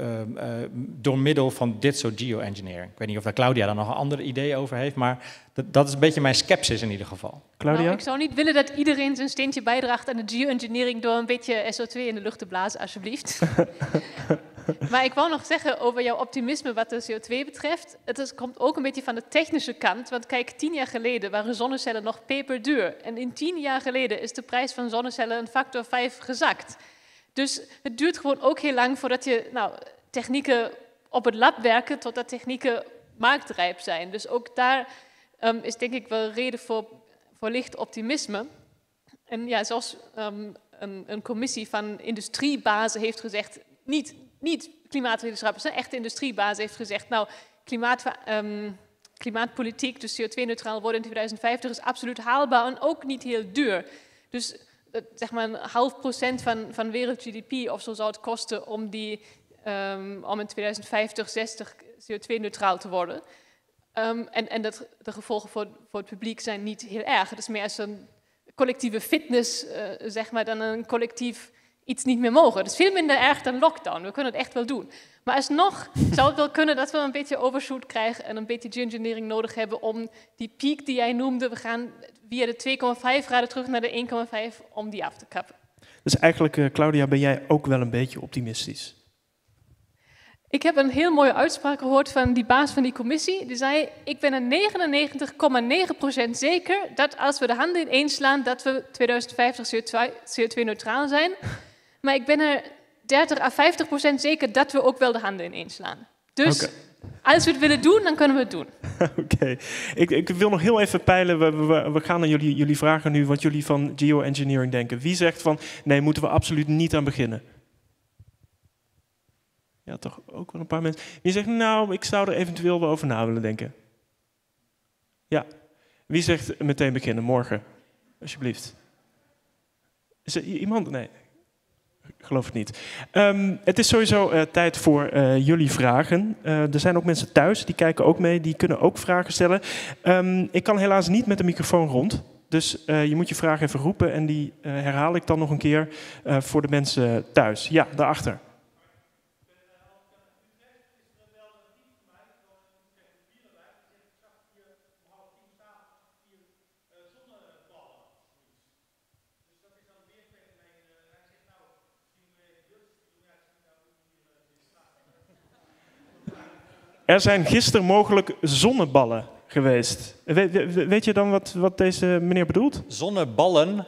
door middel van dit soort geoengineering. Ik weet niet of daar Claudia dan nog een ander idee over heeft, maar dat is een beetje mijn scepsis in ieder geval. Claudia? Nou, ik zou niet willen dat iedereen zijn steentje bijdraagt aan de geoengineering door een beetje SO2 in de lucht te blazen, alsjeblieft. Maar ik wou nog zeggen over jouw optimisme wat de CO2 betreft. Het komt ook een beetje van de technische kant. Want kijk, 10 jaar geleden waren zonnecellen nog peperduur. En in 10 jaar geleden is de prijs van zonnecellen een factor 5 gezakt. Dus het duurt gewoon ook heel lang voordat je technieken op het lab werken, totdat technieken marktrijp zijn. Dus ook daar is denk ik wel reden voor licht optimisme. En ja, zoals een commissie van industriebazen heeft gezegd, niet klimaatwetenschappers, een echte industriebaas heeft gezegd, nou, klimaatpolitiek, dus CO2-neutraal worden in 2050 is absoluut haalbaar en ook niet heel duur. Dus zeg maar 0,5% van wereld-GDP of zo zou het kosten om in 2050, 60 CO2-neutraal te worden. En de gevolgen voor het publiek zijn niet heel erg. Het is meer als een collectieve fitness, zeg maar, dan een collectief iets niet meer mogen. Het is veel minder erg dan lockdown. We kunnen het echt wel doen. Maar alsnog zou het wel kunnen dat we een beetje overshoot krijgen en een beetje geoengineering nodig hebben om die piek die jij noemde, we gaan via de 2,5 graden terug naar de 1,5 om die af te kappen. Dus eigenlijk, Claudia, ben jij ook wel een beetje optimistisch? Ik heb een heel mooie uitspraak gehoord van die baas van die commissie. Die zei, ik ben er 99,9% zeker dat als we de handen ineen slaan, dat we 2050 CO2-neutraal zijn. Maar ik ben er 30 à 50% zeker dat we ook wel de handen ineen slaan. Dus als we het willen doen, dan kunnen we het doen. Oké. Ik wil nog heel even peilen. We gaan naar jullie vragen nu, wat jullie van geoengineering denken. Wie zegt van, nee, moeten we absoluut niet aan beginnen? Ja, toch ook wel een paar mensen. Wie zegt, nou, ik zou er eventueel wel over na willen denken. Ja. Wie zegt meteen beginnen? Morgen. Alsjeblieft. Is er iemand? Nee. Ik geloof het niet. Het is sowieso tijd voor jullie vragen. Er zijn ook mensen thuis, die kijken ook mee, die kunnen ook vragen stellen. Ik kan helaas niet met de microfoon rond. Dus je moet je vraag even roepen en die herhaal ik dan nog een keer voor de mensen thuis. Ja, daarachter. Er zijn gisteren mogelijk zonneballen geweest. Weet je dan wat deze meneer bedoelt? Zonneballen?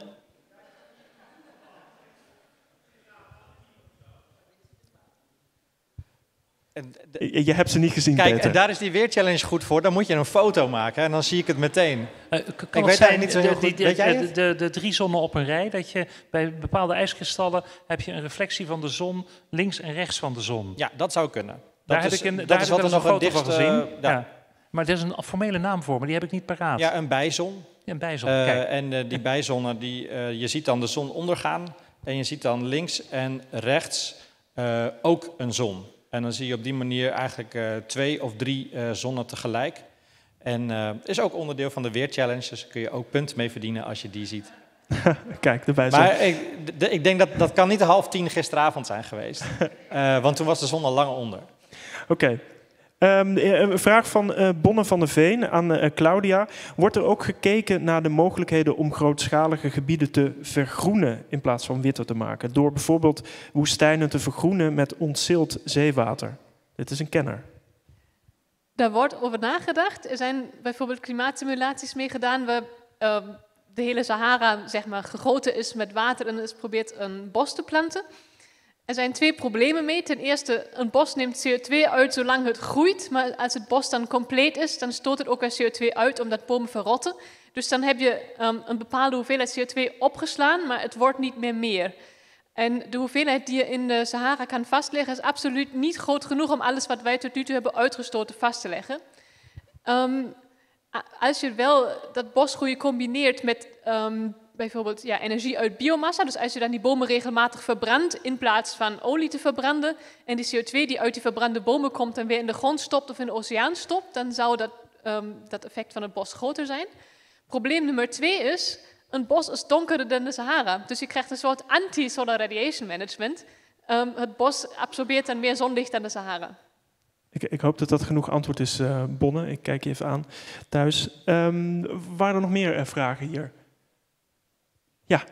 Je hebt ze niet gezien, Kijk, Peter. en daar is die weerchallenge goed voor. Dan moet je een foto maken en dan zie ik het meteen. Kan ik het weet zijn, niet zo heel goed. Weet jij het? de 3 zonnen op een rij, dat je bij bepaalde ijskristallen heb je een reflectie van de zon links en rechts van de zon. Ja, dat zou kunnen. Daar heb ik wel eens een foto van gezien. Ja. Maar er is een formele naam voor, maar die heb ik niet paraat. Ja, een bijzon. Ja, een bijzon, kijk. En die bijzonnen, je ziet dan de zon ondergaan. En je ziet dan links en rechts ook een zon. En dan zie je op die manier eigenlijk 2 of 3 zonnen tegelijk. En is ook onderdeel van de weerchallenge. Dus daar kun je ook punten mee verdienen als je die ziet. Kijk, de bijzon. Maar ik denk dat kan niet 9:30 gisteravond zijn geweest. Want toen was de zon al lang onder. Oké. Een vraag van Bonne van der Veen aan Claudia. Wordt er ook gekeken naar de mogelijkheden om grootschalige gebieden te vergroenen in plaats van witter te maken? Door bijvoorbeeld woestijnen te vergroenen met ontzild zeewater. Dit is een kenner. Daar wordt over nagedacht. Er zijn bijvoorbeeld klimaatsimulaties mee gedaan waar de hele Sahara zeg maar, gegoten is met water en is probeert een bos te planten. Er zijn 2 problemen mee. Ten eerste, een bos neemt CO2 uit zolang het groeit, maar als het bos dan compleet is, dan stoot het ook weer CO2 uit omdat bomen verrotten. Dus dan heb je een bepaalde hoeveelheid CO2 opgeslaan, maar het wordt niet meer. En de hoeveelheid die je in de Sahara kan vastleggen is absoluut niet groot genoeg om alles wat wij tot nu toe hebben uitgestoten vast te leggen. Als je wel dat bosgroei combineert met bijvoorbeeld energie uit biomassa, dus als je dan die bomen regelmatig verbrandt in plaats van olie te verbranden en die CO2 die uit die verbrande bomen komt en weer in de grond stopt of in de oceaan stopt, dan zou dat effect van het bos groter zijn. Probleem nummer 2 is, een bos is donkerder dan de Sahara, dus je krijgt een soort anti-solar radiation management. Het bos absorbeert dan meer zonlicht dan de Sahara. Ik hoop dat dat genoeg antwoord is, Bonne. Ik kijk je even aan thuis. Waren er nog meer vragen hier? Ja.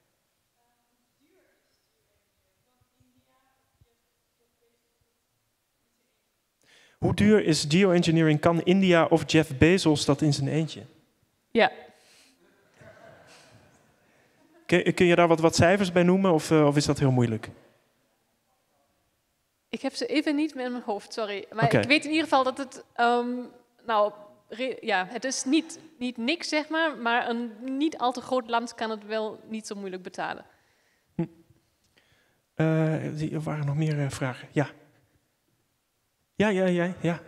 Hoe duur is geoengineering? Kan India of Jeff Bezos dat in zijn eentje? Ja. Kun je daar wat cijfers bij noemen of is dat heel moeilijk? Ik heb ze even niet meer in mijn hoofd, sorry. Maar Okay. Ik weet in ieder geval dat het... het is niet niks, zeg maar een niet al te groot land kan het wel niet zo moeilijk betalen. Er waren nog meer vragen. Ja. Ja.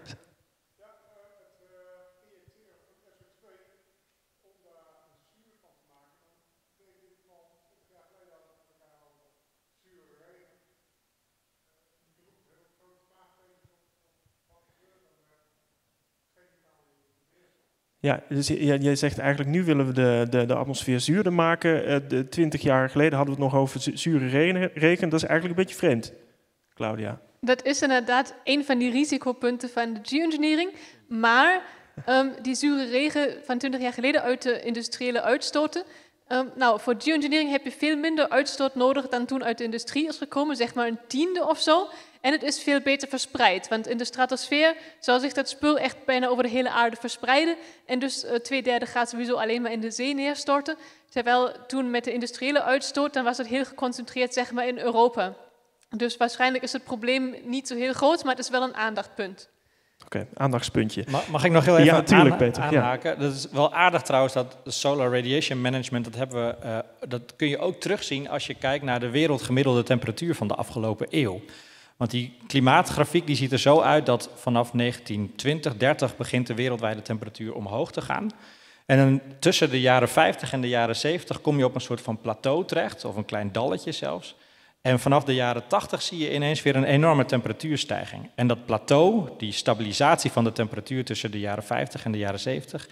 Ja, dus jij zegt eigenlijk nu willen we de atmosfeer zuurder maken. 20 jaar geleden hadden we het nog over zure regen. Dat is eigenlijk een beetje vreemd, Claudia. Dat is inderdaad een van die risicopunten van de geoengineering. Maar die zure regen van 20 jaar geleden uit de industriële uitstoten. Voor geoengineering heb je veel minder uitstoot nodig dan toen uit de industrie is gekomen. Zeg maar 1/10 of zo. En het is veel beter verspreid, want in de stratosfeer zou zich dat spul echt bijna over de hele aarde verspreiden. En dus 2/3 gaat sowieso alleen maar in de zee neerstorten. Terwijl toen met de industriële uitstoot, dan was het heel geconcentreerd zeg maar in Europa. Dus waarschijnlijk is het probleem niet zo heel groot, maar het is wel een aandachtspunt. Oké, aandachtspuntje. Mag ik nog heel even aanhaken? Ja. Dat is wel aardig trouwens, dat solar radiation management, dat kun je ook terugzien als je kijkt naar de wereldgemiddelde temperatuur van de afgelopen eeuw. Want die klimaatgrafiek die ziet er zo uit dat vanaf 1920-30 begint de wereldwijde temperatuur omhoog te gaan. En dan tussen de jaren 50 en de jaren 70 kom je op een soort van plateau terecht, of een klein dalletje zelfs. En vanaf de jaren 80 zie je ineens weer een enorme temperatuurstijging. En dat plateau, die stabilisatie van de temperatuur tussen de jaren 50 en de jaren 70,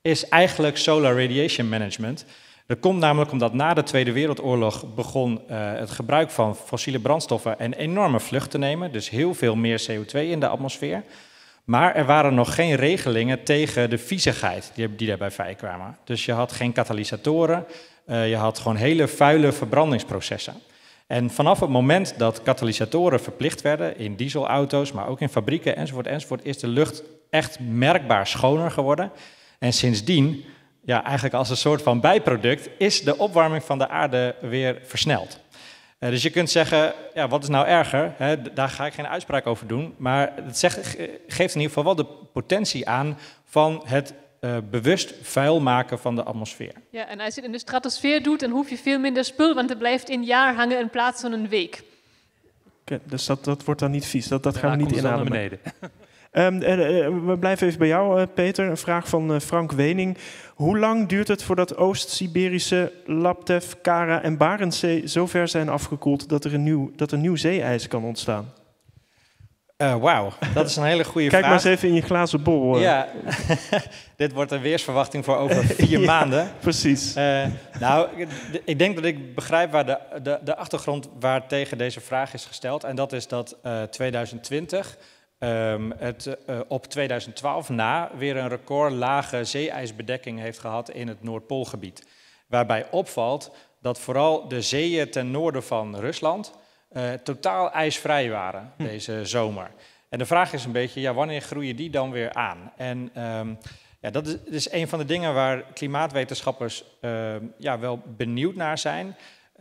is eigenlijk solar radiation management. Dat komt namelijk omdat na de Tweede Wereldoorlog begon het gebruik van fossiele brandstoffen een enorme vlucht te nemen. Dus heel veel meer CO2 in de atmosfeer. Maar er waren nog geen regelingen tegen de viezigheid die daarbij vrijkwamen. Dus je had geen katalysatoren, je had gewoon hele vuile verbrandingsprocessen. En vanaf het moment dat katalysatoren verplicht werden in dieselauto's, maar ook in fabrieken enzovoort, is de lucht echt merkbaar schoner geworden. En sindsdien, ja, eigenlijk als een soort van bijproduct, is de opwarming van de aarde weer versneld. Dus je kunt zeggen, ja, wat is nou erger? Daar ga ik geen uitspraak over doen. Maar het geeft in ieder geval wel de potentie aan van het bewust vuil maken van de atmosfeer. Ja, en als je het in de stratosfeer doet, dan hoef je veel minder spul, want het blijft een jaar hangen in plaats van een week. Okay, dus dat wordt dan niet vies, dat gaan we niet inademen. Beneden. We blijven even bij jou, Peter. Een vraag van Frank Wening. Hoe lang duurt het voordat Oost-Siberische, Laptev, Kara en Barentszee zo ver zijn afgekoeld dat er nieuw zeeijs kan ontstaan? Wauw, dat is een hele goede vraag. Kijk maar eens even in je glazen bol. Ja, dit wordt een weersverwachting voor over 4 maanden. Precies. Nou, ik denk dat ik begrijp waar de achtergrond waartegen deze vraag is gesteld. En dat is dat 2020... op 2012 na weer een recordlage zeeijsbedekking heeft gehad in het Noordpoolgebied. Waarbij opvalt dat vooral de zeeën ten noorden van Rusland totaal ijsvrij waren deze zomer. En de vraag is een beetje, ja, wanneer groeien die dan weer aan? En ja, dat is een van de dingen waar klimaatwetenschappers wel benieuwd naar zijn.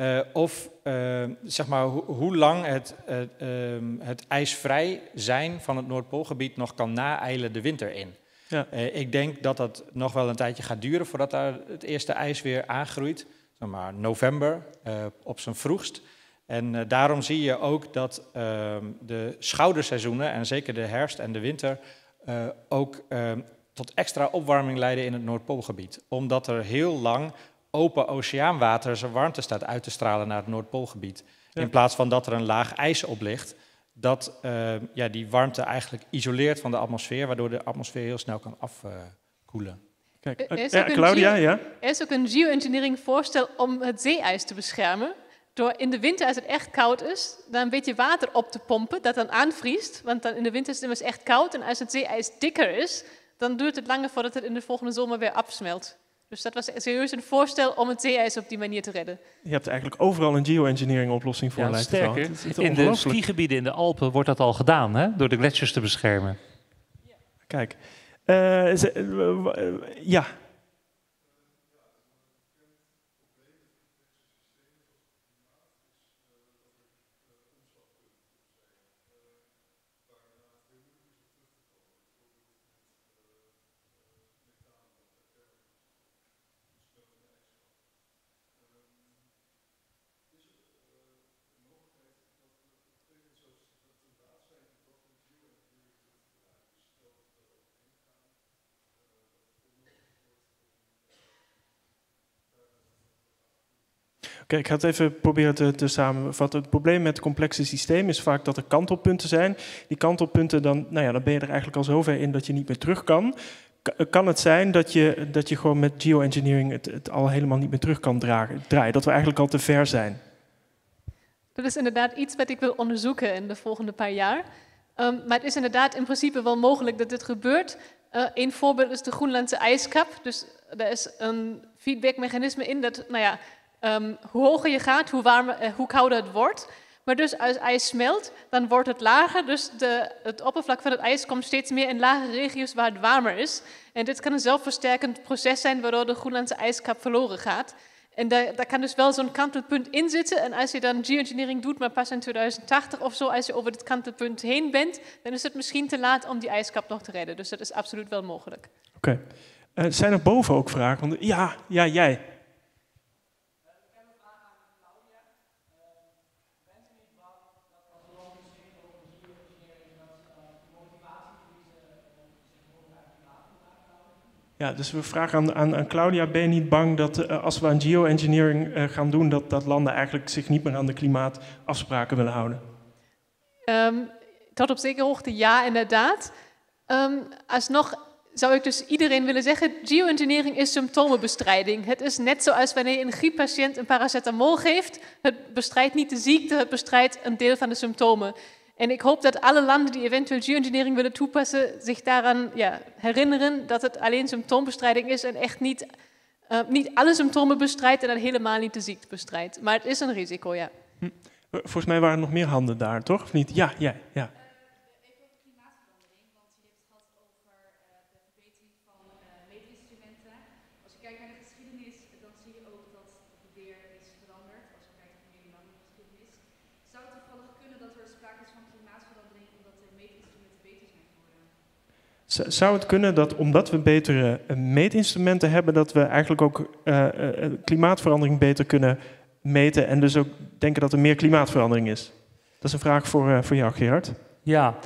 Zeg maar, hoe lang het ijsvrij zijn van het Noordpoolgebied nog kan naeilen de winter in. Ja. Ik denk dat dat nog wel een tijdje gaat duren voordat daar het eerste ijs weer aangroeit. Zeg maar november op zijn vroegst. En daarom zie je ook dat de schouderseizoenen, en zeker de herfst en de winter, ook tot extra opwarming leiden in het Noordpoolgebied. Omdat er heel lang open oceaanwater zijn warmte staat uit te stralen naar het Noordpoolgebied. Ja. In plaats van dat er een laag ijs op ligt, dat die warmte eigenlijk isoleert van de atmosfeer, waardoor de atmosfeer heel snel kan afkoelen. Kijk, Claudia, ja? Er is ook een geoengineering voorstel om het zeeijs te beschermen. Door in de winter, als het echt koud is, dan een beetje water op te pompen, dat dan aanvriest. Want dan in de winter is het immers echt koud. En als het zeeijs dikker is, dan duurt het langer voordat het in de volgende zomer weer afsmelt. Dus dat was serieus een voorstel om het zeeijs op die manier te redden. Je hebt eigenlijk overal een geoengineering oplossing voor. Ja, sterker, in de skigebieden in de Alpen wordt dat al gedaan, hè? Door de gletsjers te beschermen. Ja. Kijk, ja. Oké, ik ga het even proberen te samenvatten. Het probleem met complexe systemen is vaak dat er kantelpunten zijn. Die kantelpunten, dan ben je er eigenlijk al zover in dat je niet meer terug kan. Kan het zijn dat je gewoon met geoengineering het al helemaal niet meer terug kan draaien? Dat we eigenlijk al te ver zijn? Dat is inderdaad iets wat ik wil onderzoeken in de volgende paar jaar. Maar het is inderdaad in principe wel mogelijk dat dit gebeurt. Een voorbeeld is de Groenlandse ijskap. Dus er is een feedbackmechanisme in dat, hoe hoger je gaat, hoe kouder het wordt. Maar dus als ijs smelt, dan wordt het lager. Dus het oppervlak van het ijs komt steeds meer in lage regio's waar het warmer is. En dit kan een zelfversterkend proces zijn waardoor de Groenlandse ijskap verloren gaat. En daar kan dus wel zo'n kantelpunt in zitten. En als je dan geoengineering doet, maar pas in 2080 of zo, als je over dit kantelpunt heen bent, dan is het misschien te laat om die ijskap nog te redden. Dus dat is absoluut wel mogelijk. Oké. Zijn er boven ook vragen? Want, ja, jij. Ja, dus we vragen aan Claudia, ben je niet bang dat als we aan geoengineering gaan doen, dat landen eigenlijk zich niet meer aan de klimaatafspraken willen houden? Tot op zekere hoogte ja, inderdaad. Alsnog zou ik dus iedereen willen zeggen, geoengineering is symptomenbestrijding. Het is net zoals wanneer je een grieppatiënt een paracetamol geeft. Het bestrijdt niet de ziekte, het bestrijdt een deel van de symptomen. En ik hoop dat alle landen die eventueel geoengineering willen toepassen, zich daaraan herinneren dat het alleen symptoombestrijding is en echt niet alle symptomen bestrijdt en dan helemaal niet de ziekte bestrijdt. Maar het is een risico, ja. Volgens mij waren er nog meer handen daar, toch? Of niet? Ja. Even over klimaatverandering, want je hebt het gehad over de verbetering van meetinstrumenten. Als je kijkt naar de geschiedenis, dan zie je ook dat het weer is veranderd. Als je kijkt naar de lange geschiedenis. Zou het toevallig kunnen dat er sprake is van klimaatverandering omdat de meetinstrumenten beter zijn geworden? Zou het kunnen dat omdat we betere meetinstrumenten hebben, dat we eigenlijk ook klimaatverandering beter kunnen meten en dus ook denken dat er meer klimaatverandering is? Dat is een vraag voor jou, Gerard. Ja,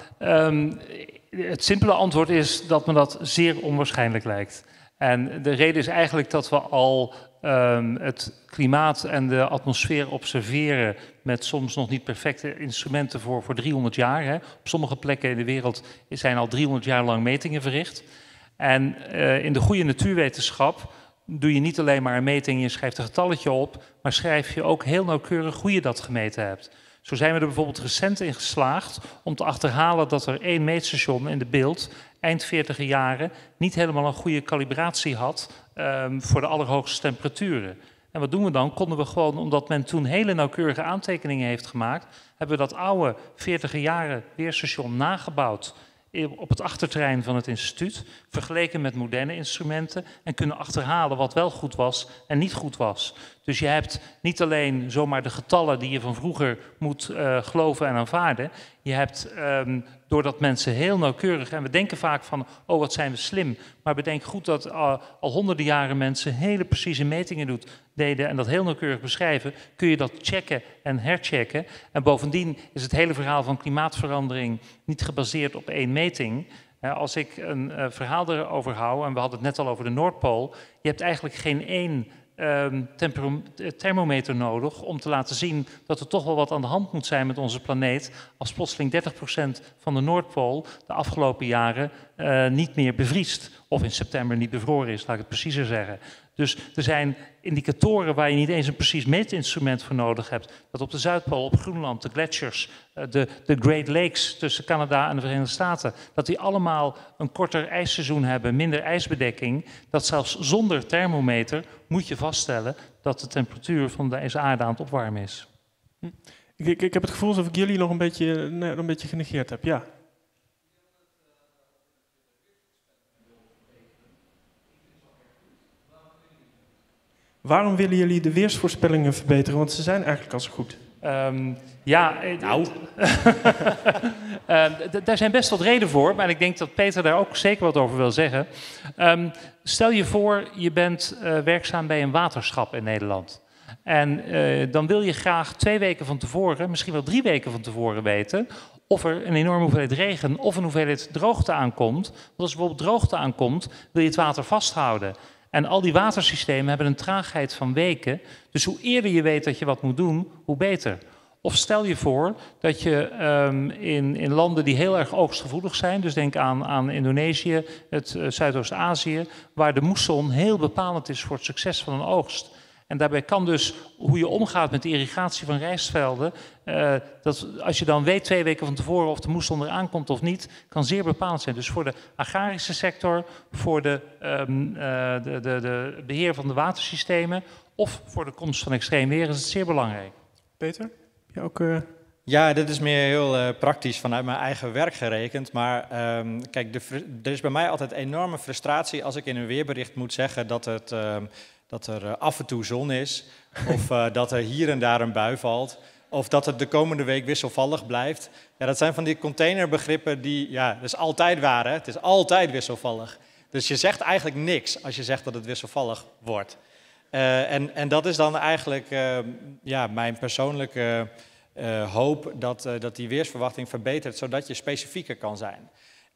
het simpele antwoord is dat me dat zeer onwaarschijnlijk lijkt. En de reden is eigenlijk dat we al het klimaat en de atmosfeer observeren met soms nog niet perfecte instrumenten voor 300 jaar. Hè. Op sommige plekken in de wereld zijn al 300 jaar lang metingen verricht. En in de goede natuurwetenschap doe je niet alleen maar een meting, je schrijft een getalletje op, maar schrijf je ook heel nauwkeurig hoe je dat gemeten hebt. Zo zijn we er bijvoorbeeld recent in geslaagd om te achterhalen dat er 1 meetstation in de beeld eind 40 jaren niet helemaal een goede kalibratie had voor de allerhoogste temperaturen. En wat doen we dan? Konden we gewoon, omdat men toen hele nauwkeurige aantekeningen heeft gemaakt, hebben we dat oude 40 jaren weerstation nagebouwd op het achterterrein van het instituut, vergeleken met moderne instrumenten en kunnen achterhalen wat wel goed was en niet goed was. Dus je hebt niet alleen zomaar de getallen die je van vroeger moet geloven en aanvaarden. Je hebt, doordat mensen heel nauwkeurig, en we denken vaak van, oh wat zijn we slim, maar bedenk goed dat al honderden jaren mensen hele precieze metingen deden en dat heel nauwkeurig beschrijven, kun je dat checken en herchecken. En bovendien is het hele verhaal van klimaatverandering niet gebaseerd op 1 meting. Als ik een verhaal erover hou, en we hadden het net al over de Noordpool, je hebt eigenlijk geen 1 thermometer nodig om te laten zien dat er toch wel wat aan de hand moet zijn met onze planeet als plotseling 30% van de Noordpool de afgelopen jaren niet meer bevriest of in september niet bevroren is, laat ik het preciezer zeggen. Dus er zijn indicatoren waar je niet eens een precies meetinstrument voor nodig hebt. Dat op de Zuidpool, op Groenland, de gletsjers, de Great Lakes tussen Canada en de Verenigde Staten, dat die allemaal een korter ijsseizoen hebben, minder ijsbedekking. Dat zelfs zonder thermometer moet je vaststellen dat de temperatuur van deze aarde aan het opwarmen is. Ik heb het gevoel alsof ik jullie nog een beetje genegeerd heb. Ja. Waarom willen jullie de weersvoorspellingen verbeteren? Want ze zijn eigenlijk al zo goed. Daar zijn best wat redenen voor, maar ik denk dat Peter daar ook zeker wat over wil zeggen. Stel je voor, je bent werkzaam bij een waterschap in Nederland. En dan wil je graag 2 weken van tevoren, misschien wel 3 weken van tevoren weten of er een enorme hoeveelheid regen of een hoeveelheid droogte aankomt. Want als er bijvoorbeeld droogte aankomt, wil je het water vasthouden. En al die watersystemen hebben een traagheid van weken. Dus hoe eerder je weet dat je wat moet doen, hoe beter. Of stel je voor dat je in landen die heel erg oogstgevoelig zijn, dus denk aan Indonesië, het Zuidoost-Azië, waar de moesson heel bepalend is voor het succes van een oogst. En daarbij kan dus hoe je omgaat met de irrigatie van rijstvelden, dat als je dan weet 2 weken van tevoren of de moesson er aankomt of niet, kan zeer bepalend zijn. Dus voor de agrarische sector, voor de beheer van de watersystemen of voor de komst van extreem weer is het zeer belangrijk. Peter, je ook... Ja, dit is meer heel praktisch vanuit mijn eigen werk gerekend. Maar kijk, er is bij mij altijd enorme frustratie als ik in een weerbericht moet zeggen dat er af en toe zon is, of dat er hier en daar een bui valt, of dat het de komende week wisselvallig blijft. Ja, dat zijn van die containerbegrippen die, ja, dat is altijd waar, hè? Het is altijd wisselvallig. Dus je zegt eigenlijk niks als je zegt dat het wisselvallig wordt. En dat is dan eigenlijk mijn persoonlijke hoop dat die weersverwachting verbetert, zodat je specifieker kan zijn.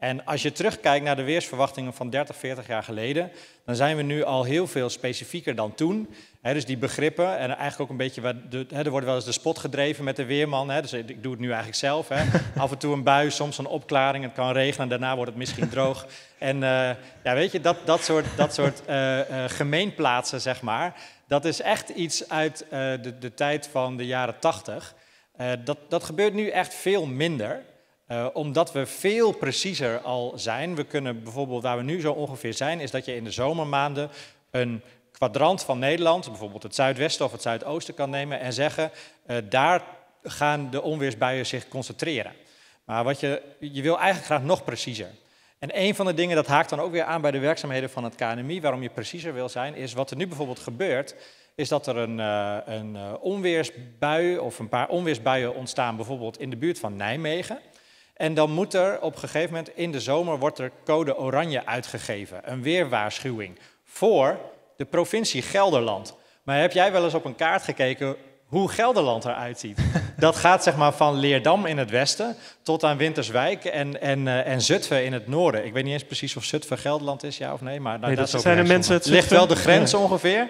En als je terugkijkt naar de weersverwachtingen van 30, 40 jaar geleden, dan zijn we nu al heel veel specifieker dan toen. Dus die begrippen, en eigenlijk ook een beetje, er wordt wel eens de spot gedreven met de weerman. Dus ik doe het nu eigenlijk zelf. Af en toe een bui, soms een opklaring, het kan regenen, daarna wordt het misschien droog. En weet je, dat soort gemeenplaatsen, zeg maar, dat is echt iets uit de tijd van de jaren 80. Dat gebeurt nu echt veel minder. Omdat we veel preciezer al zijn. We kunnen bijvoorbeeld, waar we nu zo ongeveer zijn, is dat je in de zomermaanden een kwadrant van Nederland, bijvoorbeeld het zuidwesten of het zuidoosten kan nemen en zeggen, daar gaan de onweersbuien zich concentreren. Maar je wil eigenlijk graag nog preciezer. En een van de dingen, dat haakt dan ook weer aan bij de werkzaamheden van het KNMI, waarom je preciezer wil zijn, is wat er nu bijvoorbeeld gebeurt, is dat er een onweersbui of een paar onweersbuien ontstaan, bijvoorbeeld in de buurt van Nijmegen. En dan moet er op een gegeven moment in de zomer wordt er code oranje uitgegeven, een weerwaarschuwing voor de provincie Gelderland. Maar heb jij wel eens op een kaart gekeken hoe Gelderland eruit ziet? Dat gaat zeg maar van Leerdam in het westen tot aan Winterswijk en Zutphen in het noorden. Ik weet niet eens precies of Zutphen Gelderland is, ja of nee. Maar nee, dat zijn de mensen het ligt wel de grens ongeveer.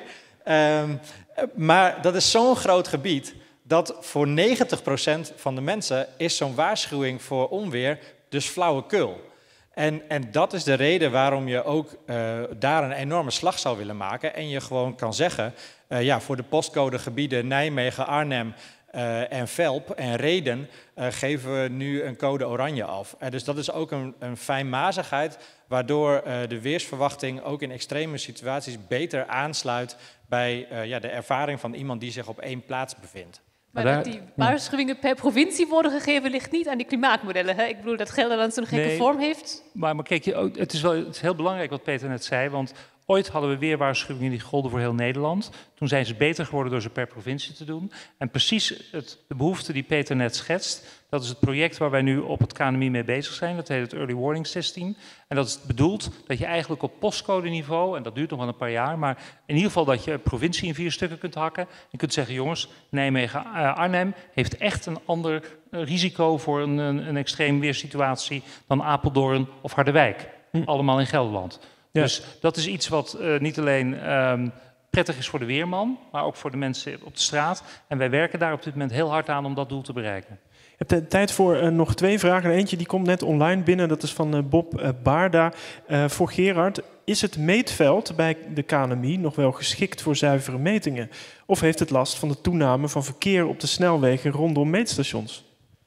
Maar dat is zo'n groot gebied dat voor 90% van de mensen is zo'n waarschuwing voor onweer dus flauwekul. En dat is de reden waarom je ook daar een enorme slag zou willen maken. En je gewoon kan zeggen, voor de postcodegebieden Nijmegen, Arnhem en Velp en Rheden geven we nu een code oranje af. Dus dat is ook een fijnmazigheid waardoor de weersverwachting ook in extreme situaties beter aansluit bij de ervaring van iemand die zich op één plaats bevindt. Maar dat die waarschuwingen per provincie worden gegeven ligt niet aan die klimaatmodellen. Hè? Ik bedoel dat Gelderland zo'n gekke vorm heeft. Maar kijk, het is heel belangrijk wat Peter net zei, want ooit hadden we weerwaarschuwingen die golden voor heel Nederland. Toen zijn ze beter geworden door ze per provincie te doen. En precies de behoefte die Peter net schetst, dat is het project waar wij nu op het KNMI mee bezig zijn. Dat heet het Early Warning System. En dat is bedoeld dat je eigenlijk op postcode-niveau, en dat duurt nog wel een paar jaar, maar in ieder geval dat je een provincie in 4 stukken kunt hakken. En kunt zeggen, jongens, Nijmegen-Arnhem heeft echt een ander risico voor een extreem weersituatie dan Apeldoorn of Harderwijk. Allemaal in Gelderland. Ja. Dus dat is iets wat niet alleen prettig is voor de weerman, maar ook voor de mensen op de straat. En wij werken daar op dit moment heel hard aan om dat doel te bereiken. Je hebt tijd voor nog 2 vragen. Eentje die komt net online binnen, dat is van Bob Baarda. Voor Gerard, is het meetveld bij de KNMI nog wel geschikt voor zuivere metingen? Of heeft het last van de toename van verkeer op de snelwegen rondom meetstations?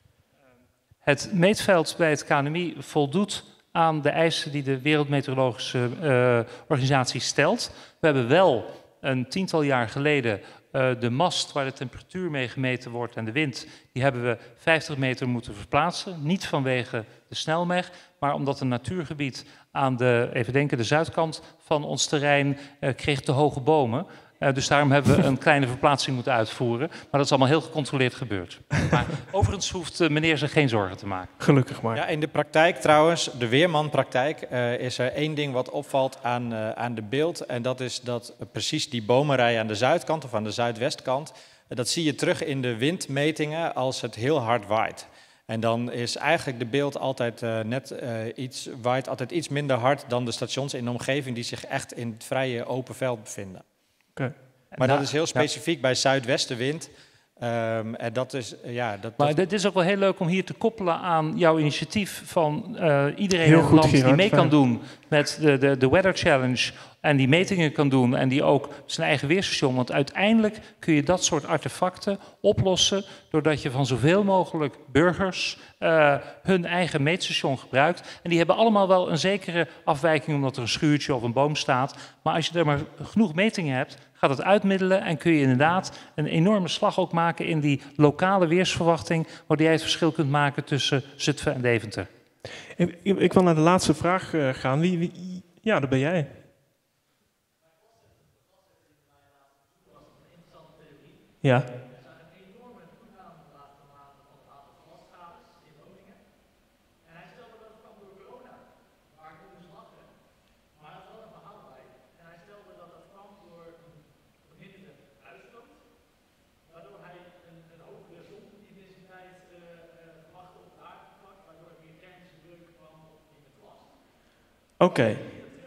Het meetveld bij het KNMI voldoet aan de eisen die de Wereldmeteorologische Organisatie stelt. We hebben wel een 10-tal jaar geleden de mast waar de temperatuur mee gemeten wordt en de wind, die hebben we 50 meter moeten verplaatsen. Niet vanwege de snelweg, maar omdat een natuurgebied aan de zuidkant van ons terrein kreeg te hoge bomen. Dus daarom hebben we een kleine verplaatsing moeten uitvoeren. Maar dat is allemaal heel gecontroleerd gebeurd. Maar overigens hoeft meneer zich geen zorgen te maken. Gelukkig maar. Ja, in de praktijk trouwens, de weermanpraktijk, is er 1 ding wat opvalt aan de beeld. En dat is dat precies die bomenrij aan de zuidkant of aan de zuidwestkant, dat zie je terug in de windmetingen als het heel hard waait. En dan is eigenlijk de beeld altijd waait altijd iets minder hard dan de stations in de omgeving die zich echt in het vrije open veld bevinden. Okay. Maar dat is heel specifiek bij zuidwestenwind. En dat is, maar dit is ook wel heel leuk om hier te koppelen aan jouw initiatief van iedereen in het land die mee kan doen met de Weather Challenge en die metingen kan doen en die ook zijn eigen weerstation. Want uiteindelijk kun je dat soort artefacten oplossen doordat je van zoveel mogelijk burgers hun eigen meetstation gebruikt. En die hebben allemaal wel een zekere afwijking omdat er een schuurtje of een boom staat. Maar als je er maar genoeg metingen hebt, gaat het uitmiddelen en kun je inderdaad een enorme slag ook maken in die lokale weersverwachting, waardoor jij het verschil kunt maken tussen Zutphen en Deventer. Ik wil naar de laatste vraag gaan. Ja, dat ben jij. Ja. Oké.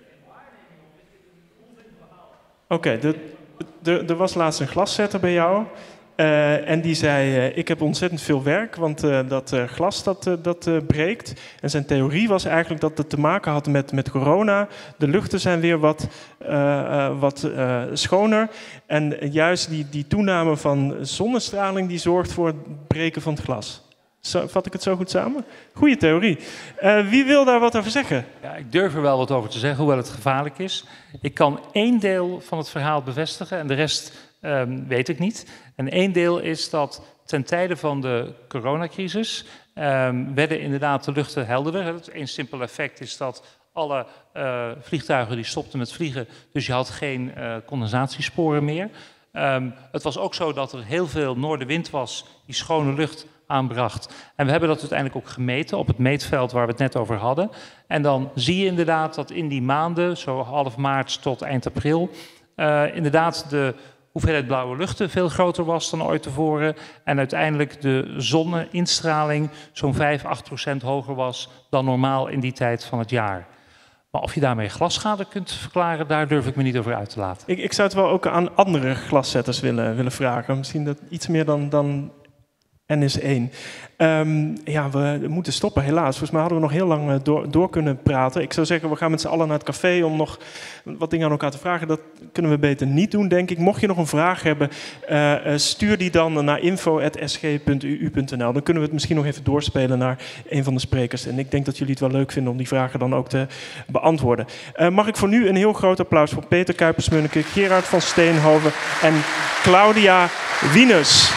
Oké, er was laatst een glaszetter bij jou. En die zei, ik heb ontzettend veel werk, want dat glas dat breekt. En zijn theorie was eigenlijk dat het te maken had met corona. De luchten zijn weer wat schoner. En juist die toename van zonnestraling die zorgt voor het breken van het glas. Vat ik het zo goed samen? Goeie theorie. Wie wil daar wat over zeggen? Ja, ik durf er wel wat over te zeggen, hoewel het gevaarlijk is. Ik kan één deel van het verhaal bevestigen en de rest weet ik niet. En één deel is dat ten tijde van de coronacrisis werden inderdaad de luchten helderder. Het een simpel effect is dat alle vliegtuigen die stopten met vliegen, dus je had geen condensatiesporen meer. Het was ook zo dat er heel veel noordenwind was die schone lucht aanbracht. En we hebben dat uiteindelijk ook gemeten op het meetveld waar we het net over hadden. En dan zie je inderdaad dat in die maanden, zo half maart tot eind april, inderdaad de hoeveelheid blauwe luchten veel groter was dan ooit tevoren. En uiteindelijk de zonneinstraling zo'n 5-8% hoger was dan normaal in die tijd van het jaar. Maar of je daarmee glasschade kunt verklaren, daar durf ik me niet over uit te laten. Ik zou het wel ook aan andere glaszetters willen vragen. Misschien dat iets meer dan NS1. Ja, we moeten stoppen helaas. Volgens mij hadden we nog heel lang door kunnen praten. Ik zou zeggen, we gaan met z'n allen naar het café om nog wat dingen aan elkaar te vragen. Dat kunnen we beter niet doen, denk ik. Mocht je nog een vraag hebben, stuur die dan naar info@sg.uu.nl. Dan kunnen we het misschien nog even doorspelen naar een van de sprekers. En ik denk dat jullie het wel leuk vinden om die vragen dan ook te beantwoorden. Mag ik voor nu een heel groot applaus voor Peter Kuipers-Munneke, Gerard van Steenhoven en Claudia Wieners.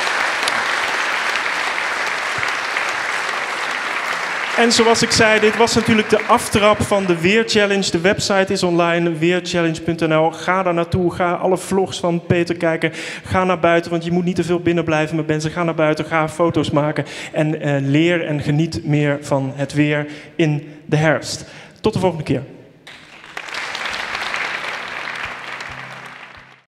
En zoals ik zei, dit was natuurlijk de aftrap van de Weerchallenge. De website is online, weerchallenge.nl. Ga daar naartoe, ga alle vlogs van Peter kijken. Ga naar buiten, want je moet niet te veel binnen blijven met mensen. Ga naar buiten, ga foto's maken en leer en geniet meer van het weer in de herfst. Tot de volgende keer.